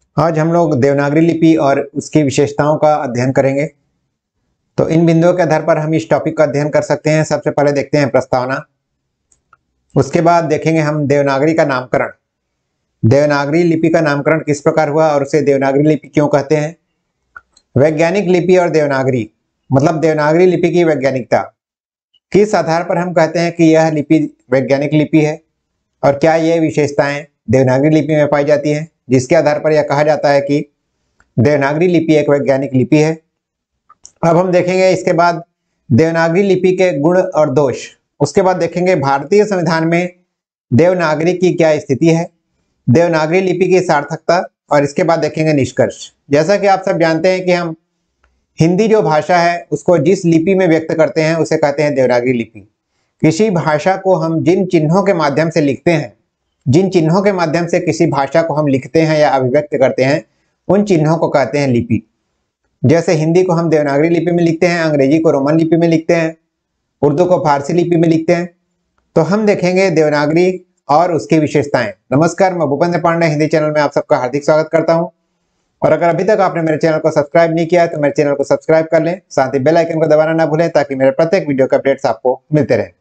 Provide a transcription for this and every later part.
आज हम लोग देवनागरी लिपि और उसकी विशेषताओं का अध्ययन करेंगे। तो इन बिंदुओं के आधार पर हम इस टॉपिक का अध्ययन कर सकते हैं। सबसे पहले देखते हैं प्रस्तावना, उसके बाद देखेंगे हम देवनागरी का नामकरण। देवनागरी लिपि का नामकरण किस प्रकार हुआ और उसे देवनागरी लिपि क्यों कहते हैं। वैज्ञानिक लिपि और देवनागरी, मतलब देवनागरी लिपि की वैज्ञानिकता, किस आधार पर हम कहते हैं कि यह लिपि वैज्ञानिक लिपि है और क्या ये विशेषताएं देवनागरी लिपि में पाई जाती हैं जिसके आधार पर यह कहा जाता है कि देवनागरी लिपि एक वैज्ञानिक लिपि है। अब हम देखेंगे इसके बाद देवनागरी लिपि के गुण और दोष, उसके बाद देखेंगे भारतीय संविधान में देवनागरी की क्या स्थिति है, देवनागरी लिपि की सार्थकता, और इसके बाद देखेंगे निष्कर्ष। जैसा कि आप सब जानते हैं कि हम हिंदी जो भाषा है उसको जिस लिपि में व्यक्त करते हैं उसे कहते हैं देवनागरी लिपि। किसी भाषा को हम जिन चिन्हों के माध्यम से लिखते हैं, जिन चिन्हों के माध्यम से किसी भाषा को हम लिखते हैं या अभिव्यक्त करते हैं, उन चिन्हों को कहते हैं लिपि। जैसे हिंदी को हम देवनागरी लिपि में लिखते हैं, अंग्रेजी को रोमन लिपि में लिखते हैं, उर्दू को फारसी लिपि में लिखते हैं। तो हम देखेंगे देवनागरी और उसकी विशेषताएं। नमस्कार, मैं भूपेंद्र पांडे हिंदी चैनल में आप सबका हार्दिक स्वागत करता हूं। और अगर अभी तक आपने मेरे चैनल को सब्सक्राइब नहीं किया है तो मेरे चैनल को सब्सक्राइब कर लें, साथ ही बेल आइकन को दबाना ना भूलें ताकि मेरे प्रत्येक वीडियो के अपडेट्स आपको मिलते रहे।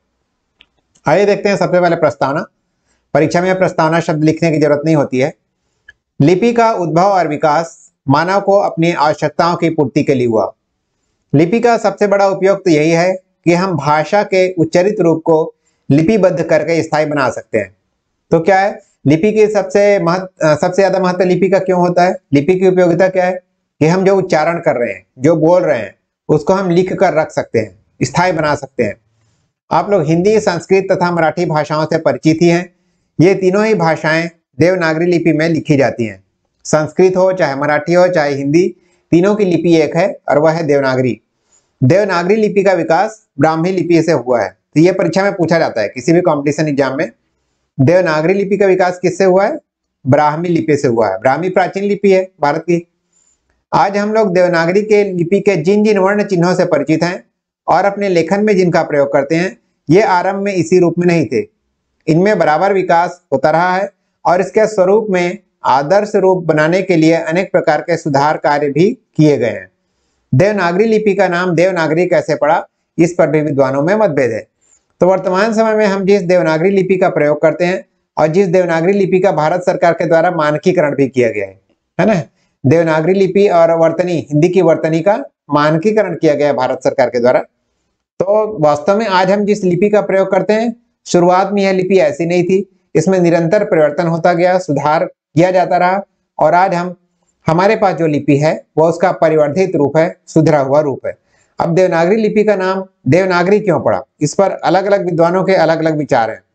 आइए देखते हैं सबसे पहले प्रस्तावना। परीक्षा में प्रस्तावना शब्द लिखने की जरूरत नहीं होती है। लिपि का उद्भव और विकास मानव को अपनी आवश्यकताओं की पूर्ति के लिए हुआ। लिपि का सबसे बड़ा उपयोग तो यही है कि हम भाषा के उच्चरित रूप को लिपिबद्ध करके स्थायी बना सकते हैं। तो क्या है लिपि की सबसे ज्यादा महत्व लिपि का क्यों होता है? लिपि की उपयोगिता क्या है कि हम जो उच्चारण कर रहे हैं, जो बोल रहे हैं, उसको हम लिख कर रख सकते हैं, स्थायी बना सकते हैं। आप लोग हिंदी, संस्कृत तथा मराठी भाषाओं से परिचित ही हैं। ये तीनों ही भाषाएं देवनागरी लिपि में लिखी जाती हैं। संस्कृत हो चाहे मराठी हो चाहे हिंदी, तीनों की लिपि एक है और वह है देवनागरी। देवनागरी लिपि का विकास ब्राह्मी लिपि से हुआ है। तो ये परीक्षा में पूछा जाता है किसी भी कंपटीशन एग्जाम में। देवनागरी लिपि का विकास किससे हुआ है? ब्राह्मी लिपि से हुआ है। ब्राह्मी प्राचीन लिपि है भारत की। आज हम लोग देवनागरी के लिपि के जिन जिन वर्ण चिन्हों से परिचित हैं और अपने लेखन में जिनका प्रयोग करते हैं, ये आरंभ में इसी रूप में नहीं थे। इनमें बराबर विकास होता रहा है और इसके स्वरूप में आदर्श रूप बनाने के लिए अनेक प्रकार के सुधार कार्य भी किए गए हैं। देवनागरी लिपि का नाम देवनागरी कैसे पड़ा, इस पर भी विद्वानों में मतभेद है। तो वर्तमान समय में हम जिस देवनागरी लिपि का प्रयोग करते हैं और जिस देवनागरी लिपि का भारत सरकार के द्वारा मानकीकरण भी किया गया है ना, देवनागरी लिपि और वर्तनी, हिंदी की वर्तनी का मानकीकरण किया गया है भारत सरकार के द्वारा। तो वास्तव में आज हम जिस लिपि का प्रयोग करते हैं, शुरुआत में यह लिपि ऐसी नहीं थी। इसमें निरंतर परिवर्तन होता गया, सुधार किया जाता रहा और आज हमारे पास जो लिपि है वह उसका परिवर्धित रूप है, सुधरा हुआ रूप है। अब देवनागरी लिपि का नाम देवनागरी क्यों पड़ा, इस पर अलग अलग विद्वानों के अलग अलग विचार हैं।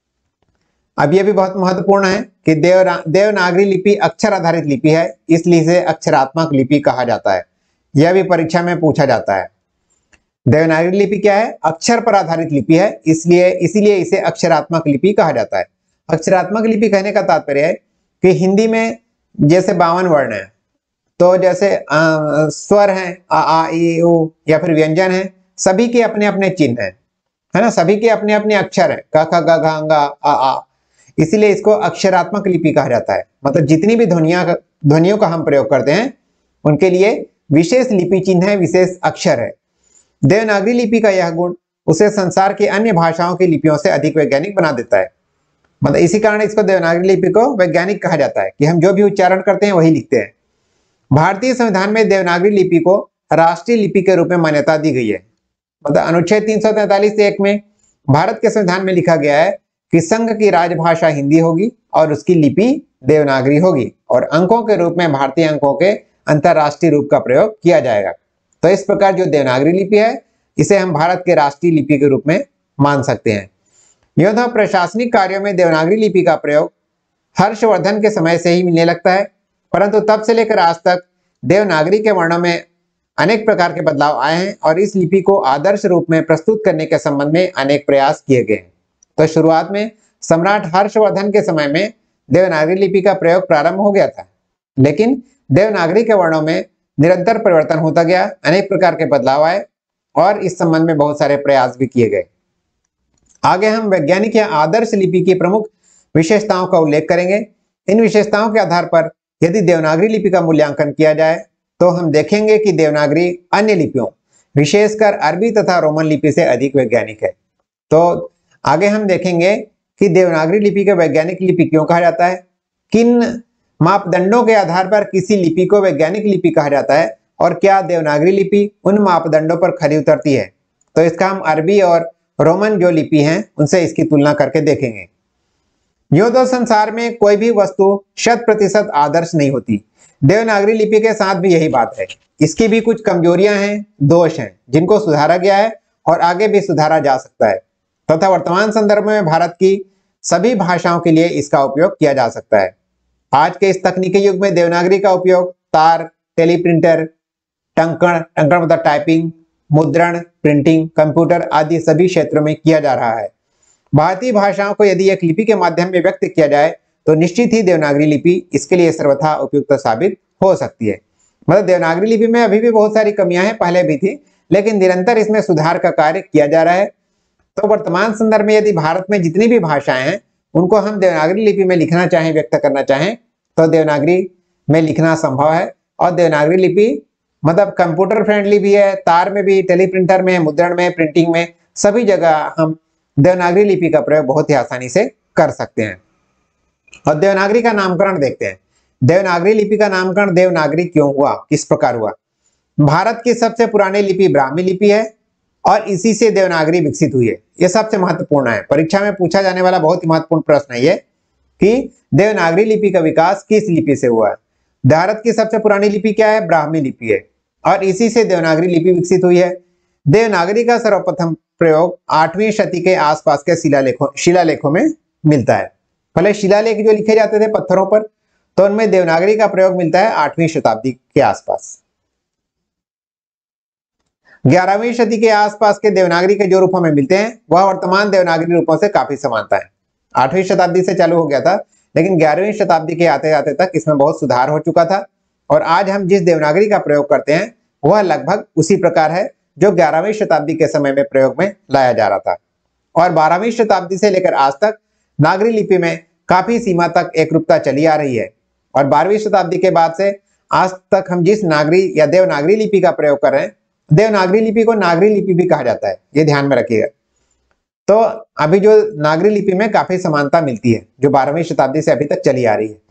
अब यह भी बहुत महत्वपूर्ण है कि देवनागरी लिपि अक्षर आधारित लिपि है, इसलिए इसे अक्षरात्मक लिपि कहा जाता है। यह भी परीक्षा में पूछा जाता है। देवनागरी लिपि क्या है? अक्षर पर आधारित लिपि है, इसीलिए इसे अक्षरात्मक लिपि कहा जाता है। अक्षरात्मक लिपि कहने का तात्पर्य है कि हिंदी में जैसे 52 वर्ण है, तो जैसे स्वर हैं आ आ ई उ या फिर व्यंजन है, सभी के अपने अपने चिन्ह है ना, सभी के अपने अपने अक्षर है, क ख ग घ ङ आ। इसीलिए इसको अक्षरात्मक लिपि कहा जाता है। मतलब जितनी भी ध्वनियों का हम प्रयोग करते हैं उनके लिए विशेष लिपि चिन्ह है, विशेष अक्षर है। देवनागरी लिपि का यह गुण उसे संसार की अन्य भाषाओं की लिपियों से अधिक वैज्ञानिक बना देता है। मतलब इसी कारण इसको देवनागरी लिपि को वैज्ञानिक कहा जाता है कि हम जो भी उच्चारण करते हैं वही लिखते हैं। भारतीय संविधान में देवनागरी लिपि को राष्ट्रीय लिपि के रूप में मान्यता दी गई है। मतलब अनुच्छेद 343(1) में भारत के संविधान में लिखा गया है कि संघ की राजभाषा हिंदी होगी और उसकी लिपि देवनागरी होगी और अंकों के रूप में भारतीय अंकों के अंतरराष्ट्रीय रूप का प्रयोग किया जाएगा। तो इस प्रकार जो देवनागरी लिपि है इसे हम भारत के राष्ट्रीय लिपि के रूप में मान सकते हैं। यूं तो प्रशासनिक कार्यों में देवनागरी लिपि का प्रयोग हर्षवर्धन के समय से ही मिलने लगता है, परंतु तब से लेकर आज तक देवनागरी के वर्णों में अनेक प्रकार के बदलाव आए हैं और इस लिपि को आदर्श रूप में प्रस्तुत करने के संबंध में अनेक प्रयास किए गए हैं। तो शुरुआत में सम्राट हर्षवर्धन के समय में देवनागरी लिपि का प्रयोग प्रारंभ हो गया था, लेकिन देवनागरी के वर्णों में निरंतर परिवर्तन होता गया, अनेक प्रकार के बदलाव आए और इस संबंध में बहुत सारे प्रयास भी किए गए। आगे हम वैज्ञानिक या आदर्श लिपि की प्रमुख विशेषताओं का उल्लेख करेंगे। इन विशेषताओं के आधार पर यदि देवनागरी लिपि का मूल्यांकन किया जाए तो हम देखेंगे कि देवनागरी अन्य लिपियों विशेषकर अरबी तथा रोमन लिपि से अधिक वैज्ञानिक है। तो आगे हम देखेंगे कि देवनागरी लिपि को वैज्ञानिक लिपि क्यों कहा जाता है, किन मापदंडों के आधार पर किसी लिपि को वैज्ञानिक लिपि कहा जाता है और क्या देवनागरी लिपि उन मापदंडों पर खरी उतरती है। तो इसका हम अरबी और रोमन जो लिपि हैं उनसे इसकी तुलना करके देखेंगे। यूं तो संसार में कोई भी वस्तु 100% आदर्श नहीं होती। देवनागरी लिपि के साथ भी यही बात है। इसकी भी कुछ कमजोरियां हैं, दोष हैं जिनको सुधारा गया है और आगे भी सुधारा जा सकता है तथा वर्तमान संदर्भ में भारत की सभी भाषाओं के लिए इसका उपयोग किया जा सकता है। आज के इस तकनीकी युग में देवनागरी का उपयोग तार, टेलीप्रिंटर, टंकण मतलब टाइपिंग, मुद्रण, प्रिंटिंग, कंप्यूटर आदि सभी क्षेत्रों में किया जा रहा है। भारतीय भाषाओं को यदि एक लिपि के माध्यम में व्यक्त किया जाए तो निश्चित ही देवनागरी लिपि इसके लिए सर्वथा उपयुक्त साबित हो सकती है। मतलब देवनागरी लिपि में अभी भी बहुत सारी कमियां हैं, पहले भी थी, लेकिन निरंतर इसमें सुधार का कार्य किया जा रहा है। तो वर्तमान संदर्भ में यदि भारत में जितनी भी भाषाएं हैं उनको हम देवनागरी लिपि में लिखना चाहें, व्यक्त करना चाहें तो देवनागरी में लिखना संभव है। और देवनागरी लिपि मतलब कंप्यूटर फ्रेंडली भी है, तार में भी, टेलीप्रिंटर में, मुद्रण में, प्रिंटिंग में, सभी जगह हम देवनागरी लिपि का प्रयोग बहुत ही आसानी से कर सकते हैं। और देवनागरी का नामकरण देखते हैं। देवनागरी लिपि का नामकरण देवनागरी क्यों हुआ, किस प्रकार हुआ। भारत की सबसे पुरानी लिपि ब्राह्मी लिपि है और इसी से देवनागरी विकसित हुई है। यह सबसे महत्वपूर्ण है, परीक्षा में पूछा जाने वाला बहुत ही महत्वपूर्ण प्रश्न है ये कि देवनागरी लिपि का विकास किस लिपि से हुआ है। भारत की सबसे पुरानी लिपि क्या है, ब्राह्मी लिपि है और इसी से देवनागरी लिपि विकसित हुई है। देवनागरी का सर्वप्रथम प्रयोग 8वीं शती के आसपास के शिलालेखों में मिलता है। पहले शिलालेख जो लिखे जाते थे पत्थरों पर, तो उनमें देवनागरी का प्रयोग मिलता है 8वीं शताब्दी के आसपास। 11वीं शती के आसपास के देवनागरी के जो रूपों में मिलते हैं वह वर्तमान देवनागरी रूपों से काफी समानता है। 8वीं शताब्दी से चालू हो गया था, लेकिन 11वीं शताब्दी के आते आते तक इसमें बहुत सुधार हो चुका था और आज हम जिस देवनागरी का प्रयोग करते हैं वह लगभग उसी प्रकार है जो 11वीं शताब्दी के समय में प्रयोग में लाया जा रहा था। और 12वीं शताब्दी से लेकर आज तक नागरी लिपि में काफी सीमा तक एकरूपता चली आ रही है और 12वीं शताब्दी के बाद से आज तक हम जिस नागरी या देवनागरी लिपि का प्रयोग कर रहे हैं, देवनागरी लिपि को नागरी लिपि भी कहा जाता है, ये ध्यान में रखिएगा। तो अभी जो नागरी लिपि में काफी समानता मिलती है जो 12वीं शताब्दी से अभी तक चली आ रही है।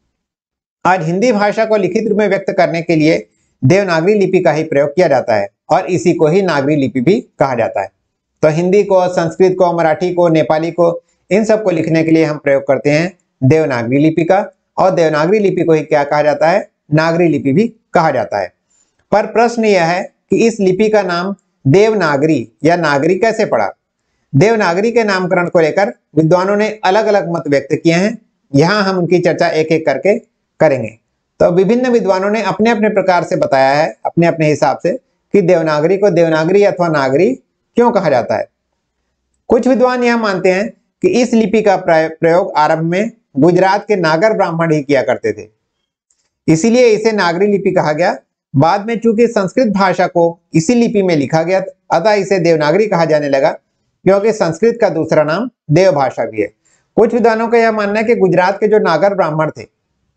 आज हिंदी भाषा को लिखित रूप में व्यक्त करने के लिए देवनागरी लिपि का ही प्रयोग किया जाता है और इसी को ही नागरी लिपि भी कहा जाता है। तो हिंदी को, संस्कृत को, मराठी को, नेपाली को, इन सब को लिखने के लिए हम प्रयोग करते हैं देवनागरी लिपि का और देवनागरी लिपि को ही क्या कहा जाता है, नागरी लिपि भी कहा जाता है। पर प्रश्न यह है कि इस लिपि का नाम देवनागरी या नागरी कैसे पड़ा। देवनागरी के नामकरण को लेकर विद्वानों ने अलग अलग मत व्यक्त किए हैं। यहाँ हम उनकी चर्चा एक एक करके करेंगे। तो विभिन्न विद्वानों ने अपने अपने प्रकार से बताया है, अपने अपने हिसाब से, कि देवनागरी को देवनागरी अथवा नागरी क्यों कहा जाता है। कुछ विद्वान यह मानते हैं कि इस लिपि का प्रयोग आरंभ में गुजरात के नागर ब्राह्मण ही किया करते थे, इसीलिए इसे नागरी लिपि कहा गया। बाद में चूंकि संस्कृत भाषा को इसी लिपि में लिखा गया, अतः इसे देवनागरी कहा जाने लगा, क्योंकि संस्कृत का दूसरा नाम देव भाषा भी है। कुछ विद्वानों का यह मानना है कि गुजरात के जो नागर ब्राह्मण थे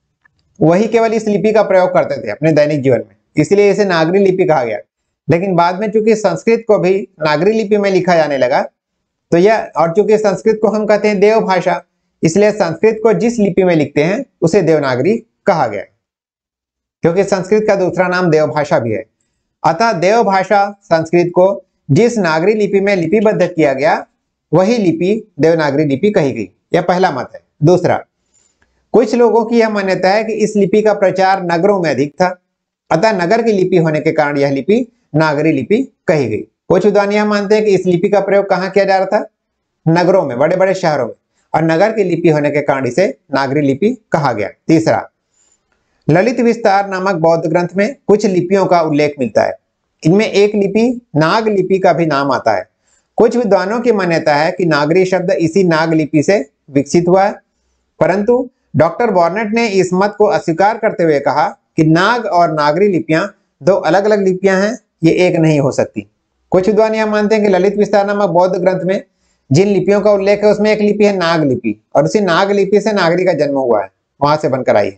वही केवल इस लिपि का प्रयोग करते थे अपने दैनिक जीवन में, इसलिए इसे नागरी लिपि कहा गया। लेकिन बाद में चूंकि संस्कृत को भी नागरी लिपि में लिखा जाने लगा, तो यह, और चूंकि संस्कृत को हम कहते हैं देव भाषा, इसलिए संस्कृत को जिस लिपि में लिखते हैं उसे देवनागरी कहा गया, क्योंकि संस्कृत का दूसरा नाम देव भाषा भी है। अतः देव भाषा संस्कृत को जिस नागरी लिपि में लिपिबद्ध किया गया वही लिपि देवनागरी लिपि कही गई। यह पहला मत है। दूसरा, कुछ लोगों की यह मान्यता है कि इस लिपि का प्रचार नगरों में अधिक था, अतः नगर की लिपि होने के कारण यह लिपि नागरी लिपि कही गई। कुछ विद्वान यह मानते हैं कि इस लिपि का प्रयोग कहाँ किया जा रहा था, नगरों में, बड़े बड़े शहरों में, और नगर की लिपि होने के कारण इसे नागरी लिपि कहा गया। तीसरा, ललित विस्तार नामक बौद्ध ग्रंथ में कुछ लिपियों का उल्लेख मिलता है। इनमें एक लिपि नाग लिपि का भी नाम आता है। कुछ विद्वानों की मान्यता है कि नागरी शब्द इसी नाग लिपि से विकसित हुआ है, परंतु डॉक्टर बॉर्नेट ने इस मत को अस्वीकार करते हुए कहा कि नाग और नागरी लिपियां दो अलग अलग लिपियां हैं, ये एक नहीं हो सकती। कुछ विद्वान यह मानते हैं कि ललित विस्तार नामक बौद्ध ग्रंथ में जिन लिपियों का उल्लेख है उसमें एक लिपि है नाग लिपि, और उसी नाग लिपि से नागरी का जन्म हुआ है, वहां से बनकर आई है।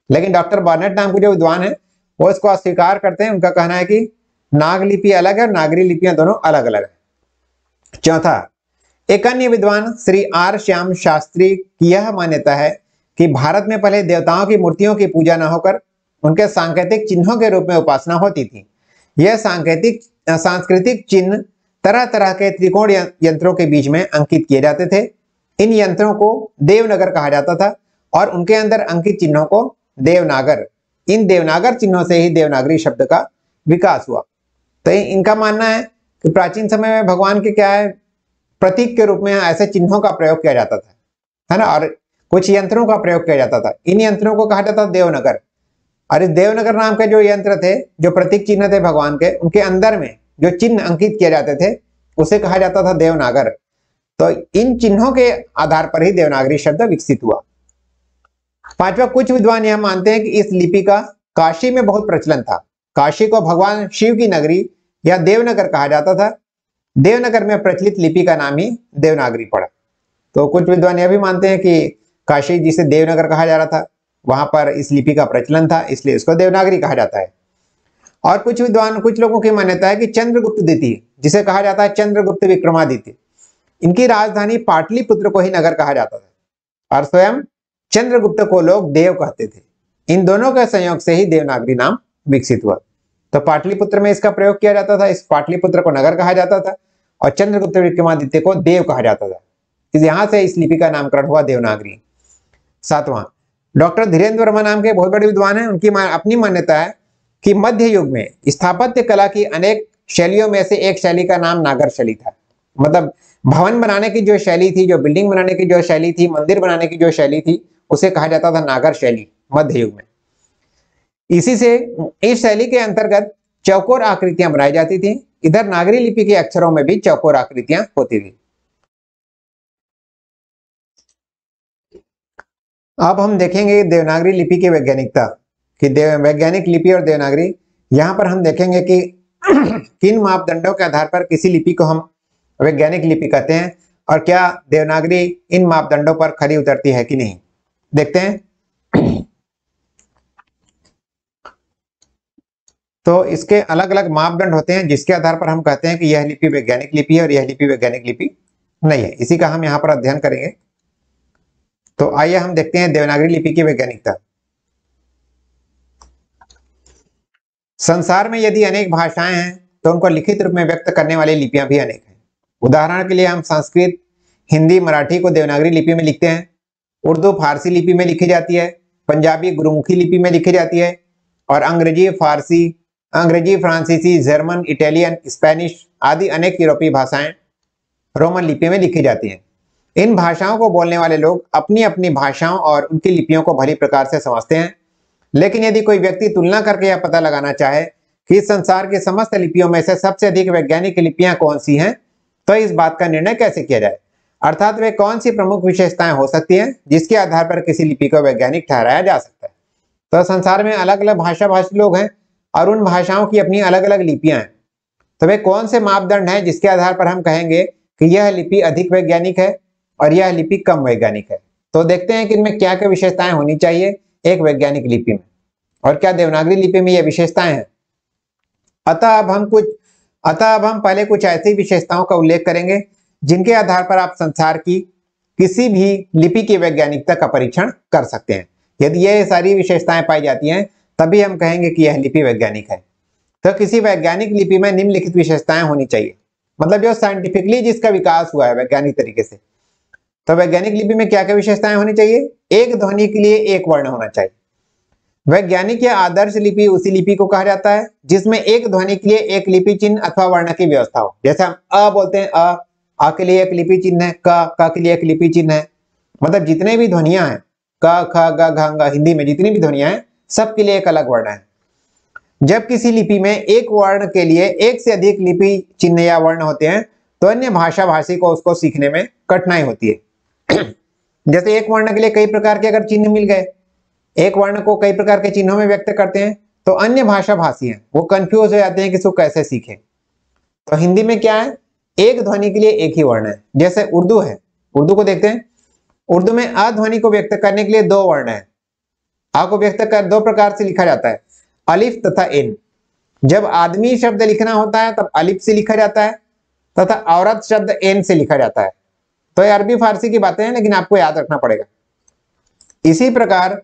लेकिन डॉक्टर बार्नेट नाम के जो विद्वान है वो इसको अस्वीकार करते हैं। उनका कहना है कि नाग लिपि अलग है और नागरी लिपियां दोनों अलग अलग है। चौथा, एक अन्य विद्वान श्री आर श्याम शास्त्री की यह मान्यता है कि भारत में पहले देवताओं की मूर्तियों की पूजा न होकर उनके सांकेतिक चिन्हों के रूप में उपासना होती थी। यह सांस्कृतिक चिन्ह तरह तरह के त्रिकोण यंत्रों के बीच में अंकित किए जाते थे। इन यंत्रों को देवनागर कहा जाता था और उनके अंदर अंकित चिन्हों को देवनागर, इन देवनागर चिन्हों से ही देवनागरी शब्द का विकास हुआ। तो इनका मानना है कि प्राचीन समय में भगवान के क्या है, प्रतीक के रूप में ऐसे चिन्हों का प्रयोग किया जाता था, है ना, और कुछ यंत्रों का प्रयोग किया जाता था। इन यंत्रों को कहा जाता था देवनगर। और इस देवनगर नाम के जो यंत्र थे, जो प्रतीक चिन्ह थे भगवान के, उनके अंदर में जो चिन्ह अंकित किए जाते थे उसे कहा जाता था देवनागर। तो इन चिन्हों के आधार पर ही देवनागरी शब्द विकसित हुआ। पांचवा, कुछ विद्वान यह मानते हैं कि इस लिपि का काशी में बहुत प्रचलन था। काशी को भगवान शिव की नगरी या देवनगर कहा जाता था। देवनगर में प्रचलित लिपि का नाम ही देवनागरी पड़ा। तो कुछ विद्वान यह भी मानते हैं कि काशी जिसे देवनगर कहा जा रहा था, वहां पर इस लिपि का प्रचलन था, इसलिए इसको देवनागरी कहा जाता है। और कुछ लोगों की मान्यता है कि चंद्रगुप्त द्वितीय, जिसे कहा जाता है चंद्रगुप्त विक्रमादित्य, इनकी राजधानी पाटलिपुत्र को ही नगर कहा जाता था और स्वयं चंद्रगुप्त को लोग देव कहते थे। इन दोनों के संयोग से ही देवनागरी नाम विकसित हुआ। तो पाटलिपुत्र में इसका प्रयोग किया जाता था, इस पाटलिपुत्र को नगर कहा जाता था और चंद्रगुप्त विक्रमादित्य को देव कहा जाता था। यहां से इस लिपि का नामकरण हुआ देवनागरी। सातवां, डॉक्टर धीरेन्द्र वर्मा नाम के बहुत बड़े विद्वान हैं। उनकी अपनी मान्यता है कि मध्य युग में स्थापत्य कला की अनेक शैलियों में से एक शैली का नाम नागर शैली था। मतलब भवन बनाने की जो शैली थी, जो बिल्डिंग बनाने की जो शैली थी, मंदिर बनाने की जो शैली थी, उसे कहा जाता था नागर शैली मध्य युग में। इसी से इस शैली के अंतर्गत चौकोर आकृतियां बनाई जाती थी। इधर नागरी लिपि के अक्षरों में भी चौकोर आकृतियां होती थी। अब हम देखेंगे देवनागरी लिपि की वैज्ञानिकता कि वैज्ञानिक लिपि और देवनागरी। यहां पर हम देखेंगे कि किन मापदंडों के आधार पर किसी लिपि को हम वैज्ञानिक लिपि कहते हैं और क्या देवनागरी इन मापदंडों पर खरी उतरती है कि नहीं। देखते हैं। तो इसके अलग अलग मापदंड होते हैं जिसके आधार पर हम कहते हैं कि यह लिपि वैज्ञानिक लिपि है और यह लिपि वैज्ञानिक लिपि नहीं है। इसी का हम यहाँ पर अध्ययन करेंगे। तो आइए हम देखते हैं देवनागरी लिपि की वैज्ञानिकता। संसार में यदि अनेक भाषाएं हैं तो उनको लिखित रूप में व्यक्त करने वाली लिपियां भी अनेक हैं। उदाहरण के लिए हम संस्कृत, हिंदी, मराठी को देवनागरी लिपि में लिखते हैं। उर्दू फारसी लिपि में लिखी जाती है। पंजाबी गुरुमुखी लिपि में लिखी जाती है और अंग्रेजी, फ्रांसीसी, जर्मन, इटालियन, स्पेनिश आदि अनेक यूरोपीय भाषाएं रोमन लिपि में लिखी जाती हैं। इन भाषाओं को बोलने वाले लोग अपनी अपनी भाषाओं और उनकी लिपियों को भली प्रकार से समझते हैं। लेकिन यदि कोई व्यक्ति तुलना करके यह पता लगाना चाहे कि इस संसार की समस्त लिपियों में से सबसे अधिक वैज्ञानिक लिपियां कौन सी हैं, तो इस बात का निर्णय कैसे किया जाए, अर्थात वे कौन सी प्रमुख विशेषताएं हो सकती हैं जिसके आधार पर किसी लिपि को वैज्ञानिक ठहराया जा सकता है। तो संसार में अलग अलग भाषी लोग हैं और उन भाषाओं की अपनी अलग अलग लिपियां हैं। तो वे कौन से मापदंड हैं जिसके आधार पर हम कहेंगे कि यह लिपि अधिक वैज्ञानिक है और यह लिपि कम वैज्ञानिक है। तो देखते हैं कि इनमें क्या क्या विशेषताएं होनी चाहिए एक वैज्ञानिक लिपि में और क्या देवनागरी लिपि में यह विशेषताएं हैं। अतः अब हम पहले कुछ ऐसी विशेषताओं का उल्लेख करेंगे जिनके आधार पर आप संसार की किसी भी लिपि की वैज्ञानिकता का परीक्षण कर सकते हैं। यदि ये सारी विशेषताएं पाई जाती हैं तभी हम कहेंगे कि यह लिपि वैज्ञानिक है। तो किसी वैज्ञानिक लिपि में निम्नलिखित विशेषताएं होनी चाहिए, मतलब जो साइंटिफिकली जिसका विकास हुआ है वैज्ञानिक तरीके से। तो वैज्ञानिक लिपि में क्या क्या विशेषताएं होनी चाहिए। एक ध्वनि के लिए एक वर्ण होना चाहिए। वैज्ञानिक या आदर्श लिपि उसी लिपि को कहा जाता है जिसमें एक ध्वनि के लिए एक लिपि चिन्ह अथवा वर्ण की व्यवस्था हो। जैसे हम अ बोलते हैं, अ के लिए एक लिपि चिन्ह है, क के लिए एक लिपि चिन्ह है। मतलब जितने भी ध्वनियां हैं क, ख, ग, घ, ङ, हिंदी में जितनी भी ध्वनियां हैं सबके लिए एक अलग वर्ण है। जब किसी लिपि में एक वर्ण के लिए एक से अधिक लिपि चिन्ह या वर्ण होते हैं तो अन्य भाषा भाषी को उसको सीखने में कठिनाई होती है। जैसे एक वर्ण के लिए कई प्रकार के अगर चिन्ह मिल गए, एक वर्ण को कई प्रकार के चिन्हों में व्यक्त करते हैं, तो अन्य भाषा भाषी हैं वो कंफ्यूज हो जाते हैं कि इसको कैसे सीखें। तो हिंदी में क्या है, एक ध्वनि के लिए एक ही वर्ण है। जैसे उर्दू है, उर्दू को देखते हैं, उर्दू में अ ध्वनि को व्यक्त करने के लिए दो वर्ण है। आ को व्यक्त कर दो प्रकार से लिखा जाता है, अलिफ तथा एन। जब आदमी शब्द लिखना होता है तब अलिफ से लिखा जाता है तथा औरत शब्द एन से लिखा जाता है। तो ये अरबी फारसी की बातें हैं, लेकिन आपको याद रखना पड़ेगा। इसी प्रकार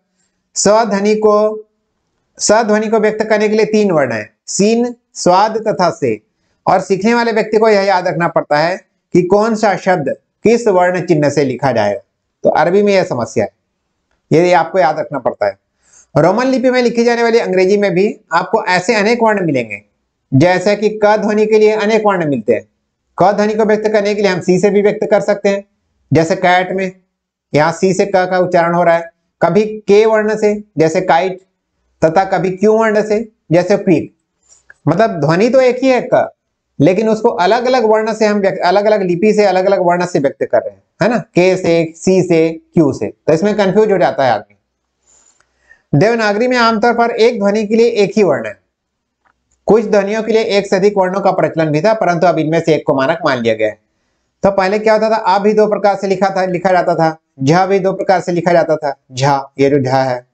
सध्वनि को व्यक्त करने के लिए 3 वर्ण है, सीन, स्वाद तथा से। और सीखने वाले व्यक्ति को यह याद रखना पड़ता है कि कौन सा शब्द किस वर्ण चिन्ह से लिखा जाएगा। तो अरबी में यह समस्या है, ये आपको याद रखना पड़ता है। रोमन लिपि में लिखी जाने वाली अंग्रेजी में भी आपको ऐसे अनेक वर्ण मिलेंगे, जैसे कि क ध्वनि के लिए अनेक वर्ण मिलते हैं। क ध्वनि को व्यक्त करने के लिए हम सी से भी व्यक्त कर सकते हैं, जैसे कैट में यहाँ सी से क का उच्चारण हो रहा है, कभी के वर्ण से जैसे काइट, तथा कभी क्यू वर्ण से जैसे क्विक। मतलब ध्वनि तो एक ही है क, लेकिन उसको अलग अलग वर्ण से हम अलग अलग लिपि से अलग अलग वर्ण से व्यक्त कर रहे हैं, है ना, के से, सी से, क्यू से। तो इसमें कंफ्यूज हो जाता है आदमी। देवनागरी में आमतौर पर एक ध्वनि के लिए एक ही वर्ण है। कुछ ध्वनियों के लिए एक से अधिक वर्णों का प्रचलन भी था, परंतु अब इनमें से एक को मानक मान लिया गया है। तो पहले क्या होता था, आ भी 2 प्रकार से लिखा जाता था, झा भी 2 प्रकार से लिखा जाता था। झा, ये जो झा है,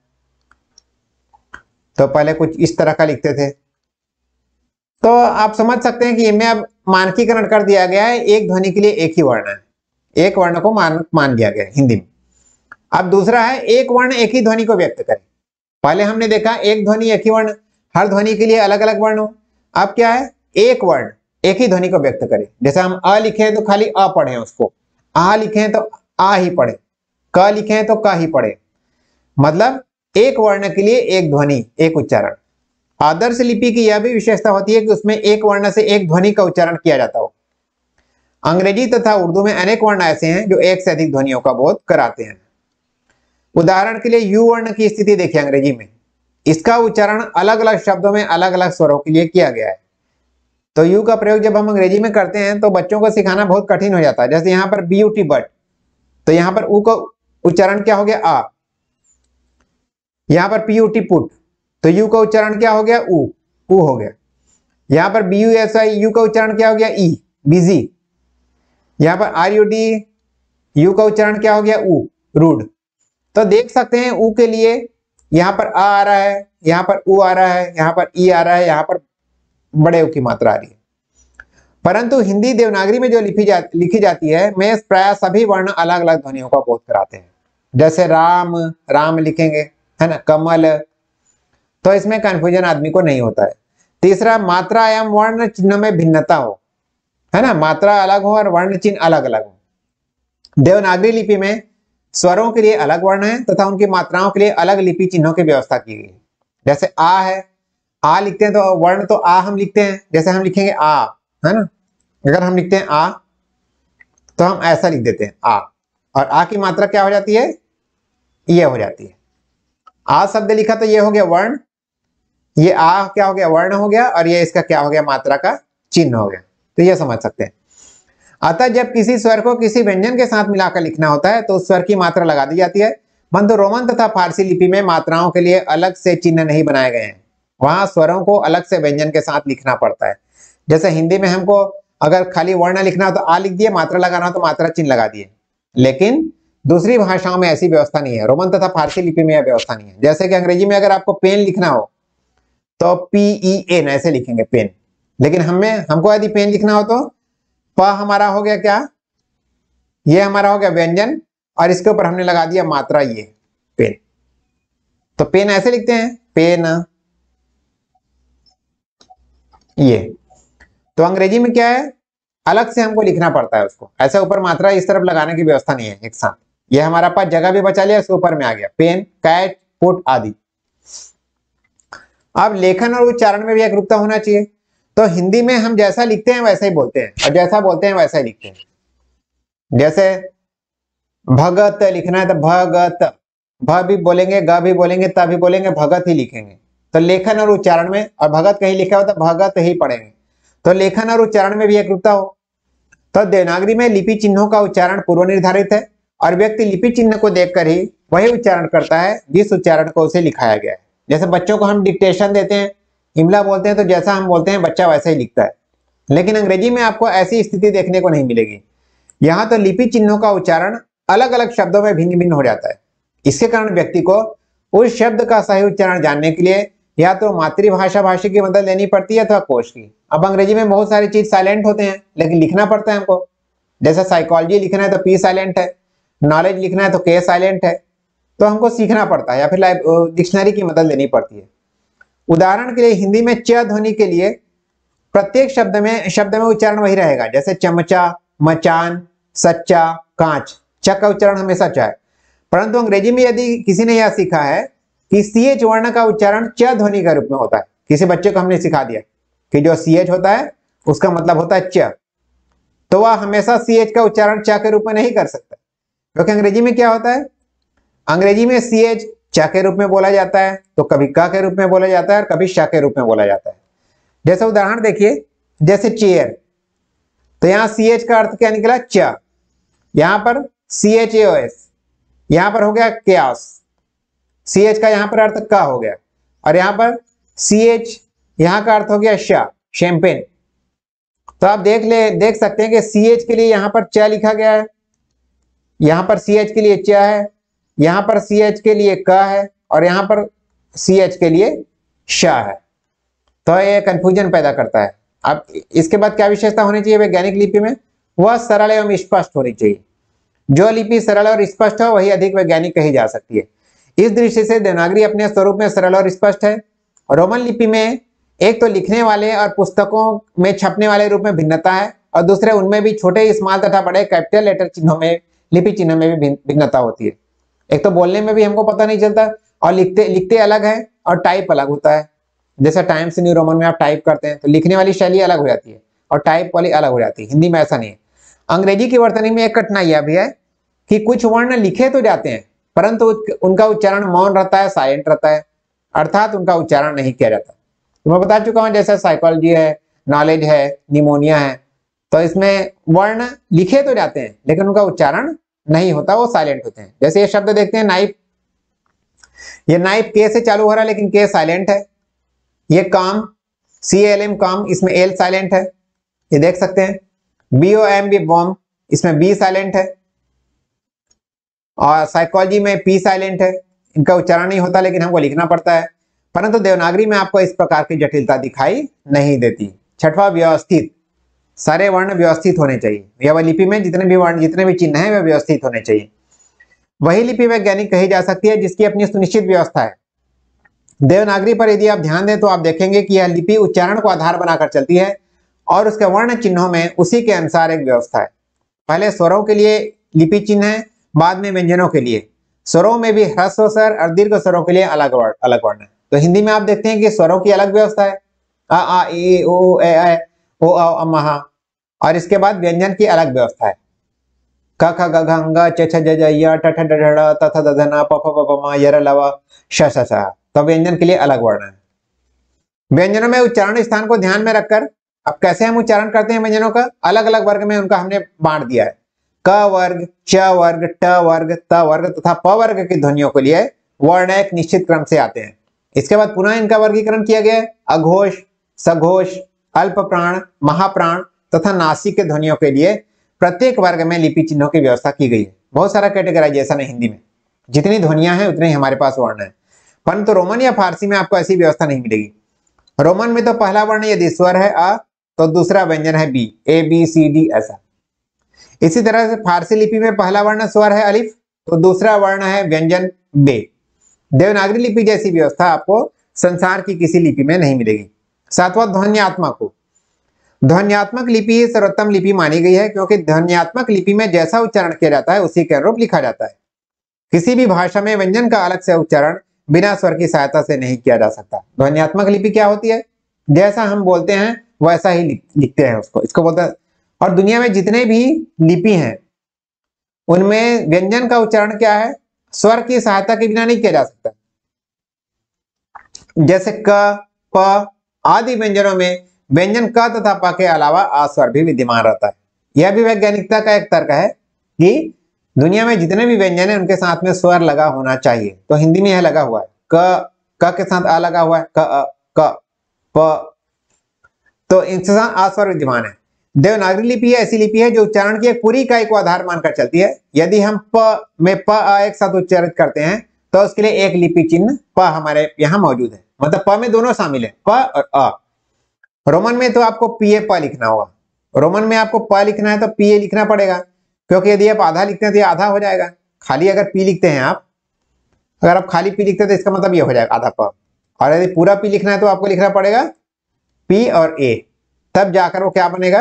तो पहले कुछ इस तरह का लिखते थे। तो आप समझ सकते हैं कि इनमें अब मानकीकरण कर दिया गया है, एक ध्वनि के लिए एक ही वर्ण है, एक वर्ण को मान लिया गया है हिंदी में। अब दूसरा है एक वर्ण एक ही ध्वनि को व्यक्त करे। पहले हमने देखा एक ध्वनि एक ही वर्ण, हर ध्वनि के लिए अलग अलग वर्ण हो। अब क्या है, एक वर्ण एक ही ध्वनि को व्यक्त करे। जैसे हम अ लिखे तो खाली अ पढ़े उसको, आ लिखे तो आ ही पढ़े, क लिखे तो क ही पढ़े। मतलब एक वर्ण के लिए एक ध्वनि एक उच्चारण। आदर्श लिपि की यह भी विशेषता होती है कि उसमें एक वर्ण से एक ध्वनि का उच्चारण किया जाता हो। अंग्रेजी तथा उर्दू में अनेक वर्ण ऐसे हैं जो एक से अधिक ध्वनियों का बोध कराते हैं। उदाहरण के लिए यू वर्ण की स्थिति देखिए अंग्रेजी में, इसका उच्चारण अलग अलग शब्दों में अलग अलग स्वरों के लिए किया गया है। तो यू का प्रयोग जब हम अंग्रेजी में करते हैं तो बच्चों को सिखाना बहुत कठिन हो जाता है। जैसे यहाँ पर ब्यूटी बट, तो यहाँ पर ऊ का उच्चारण क्या हो गया, आ। यहाँ पर पीयूटी पुट, तो यू का उच्चारण क्या हो गया, ऊ हो गया। यहाँ पर B U S I, U का उच्चारण क्या हो गया, ई, बिजी। यहाँ पर आर यू डी, यू का उच्चारण क्या हो गया, ऊ, रूड। तो देख सकते हैं ऊ के लिए यहाँ पर आ रहा है, यहाँ पर ऊ आ रहा है, यहाँ पर ई आ रहा है, यहाँ पर बड़े ऊ की मात्रा आ रही है। परंतु हिंदी देवनागरी में जो लिखी जाती है में प्राय सभी वर्ण अलग अलग ध्वनियों का बोध कराते हैं। जैसे राम, राम लिखेंगे, है ना, कमल। तो इसमें कंफ्यूजन आदमी को नहीं होता है। तीसरा, मात्रा एवं वर्ण चिन्ह में भिन्नता हो, है ना, मात्रा अलग हो और वर्ण चिन्ह अलग अलग हो। देवनागरी लिपि में स्वरों के लिए अलग वर्ण है तथा उनकी मात्राओं के लिए अलग लिपि चिन्हों की व्यवस्था की गई है। जैसे आ है, आ लिखते हैं तो वर्ण तो आ हम लिखते हैं, जैसे हम लिखेंगे आ, है ना। अगर हम लिखते हैं आ तो हम ऐसा लिख देते हैं आ, और आ की मात्रा क्या हो जाती है, ये हो जाती है। आ शब्द लिखा तो ये हो गया वर्ण, ये आ क्या हो गया, वर्ण हो गया, और ये इसका क्या हो गया, मात्रा का चिन्ह हो गया। तो ये समझ सकते हैं। अतः जब किसी स्वर को किसी व्यंजन के साथ मिलाकर लिखना होता है तो उस स्वर की मात्रा लगा दी जाती है। परंतु रोमन तथा फारसी लिपि में मात्राओं के लिए अलग से चिन्ह नहीं बनाए गए हैं, वहां स्वरों को अलग से व्यंजन के साथ लिखना पड़ता है। जैसे हिंदी में हमको अगर खाली वर्ण लिखना हो तो आ लिख दिए, मात्रा लगाना हो तो मात्रा चिन्ह लगा दिए, लेकिन दूसरी भाषाओं में ऐसी व्यवस्था नहीं है। रोमन तथा फारसी लिपि में यह व्यवस्था नहीं है। जैसे कि अंग्रेजी में अगर आपको पेन लिखना हो तो PEN ऐसे लिखेंगे पेन, लेकिन हमको यदि पेन लिखना हो तो प हमारा हो गया क्या, ये हमारा हो गया व्यंजन, और इसके ऊपर हमने लगा दिया मात्रा, ये पेन। तो पेन ऐसे लिखते हैं, पेन, ये। तो अंग्रेजी में क्या है, अलग से हमको लिखना पड़ता है उसको, ऐसे ऊपर मात्रा इस तरफ लगाने की व्यवस्था नहीं है एक साथ। ये हमारा पास जगह भी बचा लिया, इसके ऊपर में आ गया पेन, कैट, पुट आदि। अब लेखन और उच्चारण में भी एक रूपता होना चाहिए। तो हिंदी में हम जैसा लिखते हैं वैसा ही बोलते हैं, और जैसा बोलते हैं वैसा ही लिखते हैं। जैसे भगत लिखना है तो भगत, भ भी बोलेंगे, ग भी बोलेंगे, त भी बोलेंगे, भगत ही लिखेंगे। तो लेखन और उच्चारण में, और भगत कहीं लिखा हो तो भगत ही पढ़ेंगे। तो लेखन और उच्चारण में भी एक रूपता हो। तो देवनागरी में लिपि चिन्हों का उच्चारण पूर्व निर्धारित है, और व्यक्ति लिपि चिन्ह को देखकर ही वही उच्चारण करता है जिस उच्चारण को उसे लिखाया गया है। जैसे बच्चों को हम डिक्टेशन देते हैं, इमला बोलते हैं, तो जैसा हम बोलते हैं बच्चा वैसा ही लिखता है। लेकिन अंग्रेजी में आपको ऐसी स्थिति देखने को नहीं मिलेगी। यहाँ तो लिपि चिन्हों का उच्चारण अलग अलग शब्दों में भिन्न भिन्न हो जाता है। इसके कारण व्यक्ति को उस शब्द का सही उच्चारण जानने के लिए या तो मातृभाषा भाषी की मदद लेनी पड़ती है अथवा कोश की। अब अंग्रेजी में बहुत सारी चीज साइलेंट होते हैं लेकिन लिखना पड़ता है हमको। जैसे साइकोलॉजी लिखना है तो पी साइलेंट है, नॉलेज लिखना है तो के साइलेंट है, तो हमको सीखना पड़ता है या फिर डिक्शनरी की मदद लेनी पड़ती है। उदाहरण के लिए हिंदी में च ध्वनि के लिए प्रत्येक शब्द में उच्चारण वही रहेगा, जैसे चमचा, मचान, सच्चा, कांच, च का उच्चारण हमेशा च है। परंतु अंग्रेजी में यदि किसी ने यह सीखा है कि CH वर्ण का उच्चारण च ध्वनि के रूप में होता है, किसी बच्चे को हमने सिखा दिया कि जो CH होता है उसका मतलब होता है च, तो वह हमेशा CH का उच्चारण च के रूप में नहीं कर सकता, क्योंकि अंग्रेजी में क्या होता है, अंग्रेजी में CH च के रूप में बोला जाता है, तो कभी क के रूप में बोला जाता है और कभी श के रूप में बोला जाता है। जैसे उदाहरण देखिए, जैसे चेयर, तो यहाँ CH का अर्थ क्या निकला, च, यहां पर CHAOS, यहां पर हो गया chaos, CH का यहां पर अर्थ का हो गया, और यहां पर CH यहां का अर्थ हो गया श, शैंपेन। तो आप देख सकते हैं कि CH के लिए यहां पर च लिखा गया है, यहां पर CH के लिए च है, यहां पर CH के लिए क है और यहां पर CH के लिए श है, तो ये कंफ्यूजन पैदा करता है। अब इसके बाद क्या विशेषता होनी चाहिए वैज्ञानिक लिपि में, वह सरल एवं स्पष्ट होनी चाहिए। जो लिपि सरल और स्पष्ट हो वही अधिक वैज्ञानिक कही जा सकती है। इस दृष्टि से देवनागरी अपने स्वरूप में सरल और स्पष्ट है। रोमन लिपि में एक तो लिखने वाले और पुस्तकों में छपने वाले रूप में भिन्नता है, और दूसरे उनमें भी छोटे, स्मॉल तथा बड़े कैपिटल लेटर चिन्हों में, लिपि चिन्हों में भी भिन्नता होती है। एक तो बोलने में भी हमको पता नहीं चलता, और लिखते अलग है और टाइप अलग होता है। जैसे टाइम्स न्यू रोमन में आप टाइप करते हैं तो लिखने वाली शैली अलग हो जाती है और टाइप वाली अलग हो जाती है। हिंदी में ऐसा नहीं है। अंग्रेजी की वर्तनी में एक कठिनाई यह भी है कि कुछ वर्ण लिखे तो जाते हैं परंतु उनका उच्चारण मौन रहता है, साइलेंट रहता है, अर्थात उनका उच्चारण नहीं किया जाता। तो मैं बता चुका हूं, जैसे साइकोलॉजी है, नॉलेज है, निमोनिया है, तो इसमें वर्ण लिखे तो जाते हैं लेकिन उनका उच्चारण नहीं होता, वो साइलेंट होते हैं। जैसे ये शब्द देखते हैं नाइफ, ये नाइफ के से चालू हो रहा है लेकिन के साइलेंट है। ये काम, CALM काम, इसमें एल साइलेंट है, ये देख सकते हैं। BOMB बॉम्ब, इसमें बी साइलेंट है। और साइकोलॉजी में पी साइलेंट है, इनका उच्चारण नहीं होता लेकिन हमको लिखना पड़ता है। परंतु देवनागरी में आपको इस प्रकार की जटिलता दिखाई नहीं देती। छठवां, व्यवस्थित, सारे वर्ण व्यवस्थित होने चाहिए। यह लिपि में जितने भी वर्ण, जितने भी चिन्ह हैं वे व्यवस्थित होने चाहिए। वही लिपि वैज्ञानिक कही जा सकती है जिसकी अपनी सुनिश्चित व्यवस्था है। देवनागरी पर यदि आप ध्यान दें तो आप देखेंगे कि यह लिपि उच्चारण को आधार बनाकर चलती है और उसके वर्ण चिन्हों में उसी के अनुसार एक व्यवस्था है। पहले स्वरों के लिए लिपि चिन्ह है, बाद में व्यंजनों के लिए। स्वरों में भी ह्रस्व स्वर और दीर्घ स्वरों के लिए अलग वर्ण है। तो हिंदी में आप देखते हैं कि स्वरों की अलग व्यवस्था है, अ आ ई उ ए ऐ ओ औ अम अः, और इसके बाद व्यंजन की अलग व्यवस्था है, क ख ग घ ङ च छ ज ज य ट ठ ड ढ ड़ त थ द ध न प फ ब भ म य र ल व श श श। तो व्यंजन के लिए अलग वर्ण है। व्यंजनों में उच्चारण स्थान को ध्यान में रखकर अब कैसे हम उच्चारण करते हैं व्यंजनों का, अलग अलग वर्ग में उनका हमने बांट दिया है। क वर्ग, च वर्ग, ट वर्ग, त वर्ग तथा प वर्ग की ध्वनियों के लिए वर्ण एक निश्चित क्रम से आते हैं। इसके बाद पुनः इनका वर्गीकरण किया गया है। अघोष, सघोष, अल्प प्राण, महाप्राण तथा नासिक के ध्वनियों के लिए प्रत्येक वर्ग में लिपि चिन्हों की व्यवस्था की गई है। बहुत सारा कैटेगराइजेशन है हिंदी में, जितनी ध्वनियां हैं उतने ही हमारे पास वर्ण है। परंतु रोमन या फारसी में आपको ऐसी व्यवस्था नहीं मिलेगी। रोमन में तो पहला वर्ण यदि स्वर है अ, तो दूसरा व्यंजन है B, A B C D ऐसा। इसी तरह से फारसी लिपि में पहला वर्ण स्वर है अलिफ, तो दूसरा वर्ण है व्यंजन बे। देवनागरी लिपि जैसी व्यवस्था आपको संसार की किसी लिपि में नहीं मिलेगी। सातवां, ध्वन्यात्मक हो। ध्वन्यात्मक लिपि सर्वोत्तम लिपि मानी गई है क्योंकि ध्वन्यात्मक लिपि में जैसा उच्चारण किया जाता है उसी के अनुरूप लिखा जाता है। किसी भी भाषा में व्यंजन का अलग से उच्चारण बिना स्वर की सहायता से नहीं किया जा सकता। ध्वन्यात्मक लिपि क्या होती है, जैसा हम बोलते हैं वैसा ही लिखते हैं उसको, इसको बोलते हैं। और दुनिया में जितने भी लिपि हैं उनमें व्यंजन का उच्चारण क्या है, स्वर की सहायता के बिना नहीं किया जा सकता। जैसे क, प आदि व्यंजनों में व्यंजन क तथा प के अलावा आ स्वर भी विद्यमान रहता है। यह भी वैज्ञानिकता का एक तर्क है कि दुनिया में जितने भी व्यंजन है उनके साथ में स्वर लगा होना चाहिए। तो हिंदी में यह लगा हुआ है, क के साथ आ लगा हुआ है, क प, तो इनके साथ आ स्वर विद्यमान है। देवनागरी लिपि ऐसी लिपि है जो उच्चारण की एक पूरी इकाई को आधार मानकर चलती है। यदि हम प में प आ एक साथ उच्चारित करते हैं तो उसके लिए एक लिपि चिन्ह प हमारे यहाँ मौजूद है, मतलब प में दोनों शामिल है, प और अ। रोमन में तो आपको पीए प लिखना होगा, रोमन में आपको प लिखना है तो पीए लिखना पड़ेगा, क्योंकि यदि आप आधा लिखते हैं तो ये आधा हो जाएगा। खाली अगर पी लिखते हैं आप, अगर आप खाली पी लिखते हैं तो इसका मतलब ये हो जाएगा आधा प, और यदि पूरा पी लिखना है तो आपको लिखना पड़ेगा पी और ए, तब जाकर वो क्या बनेगा,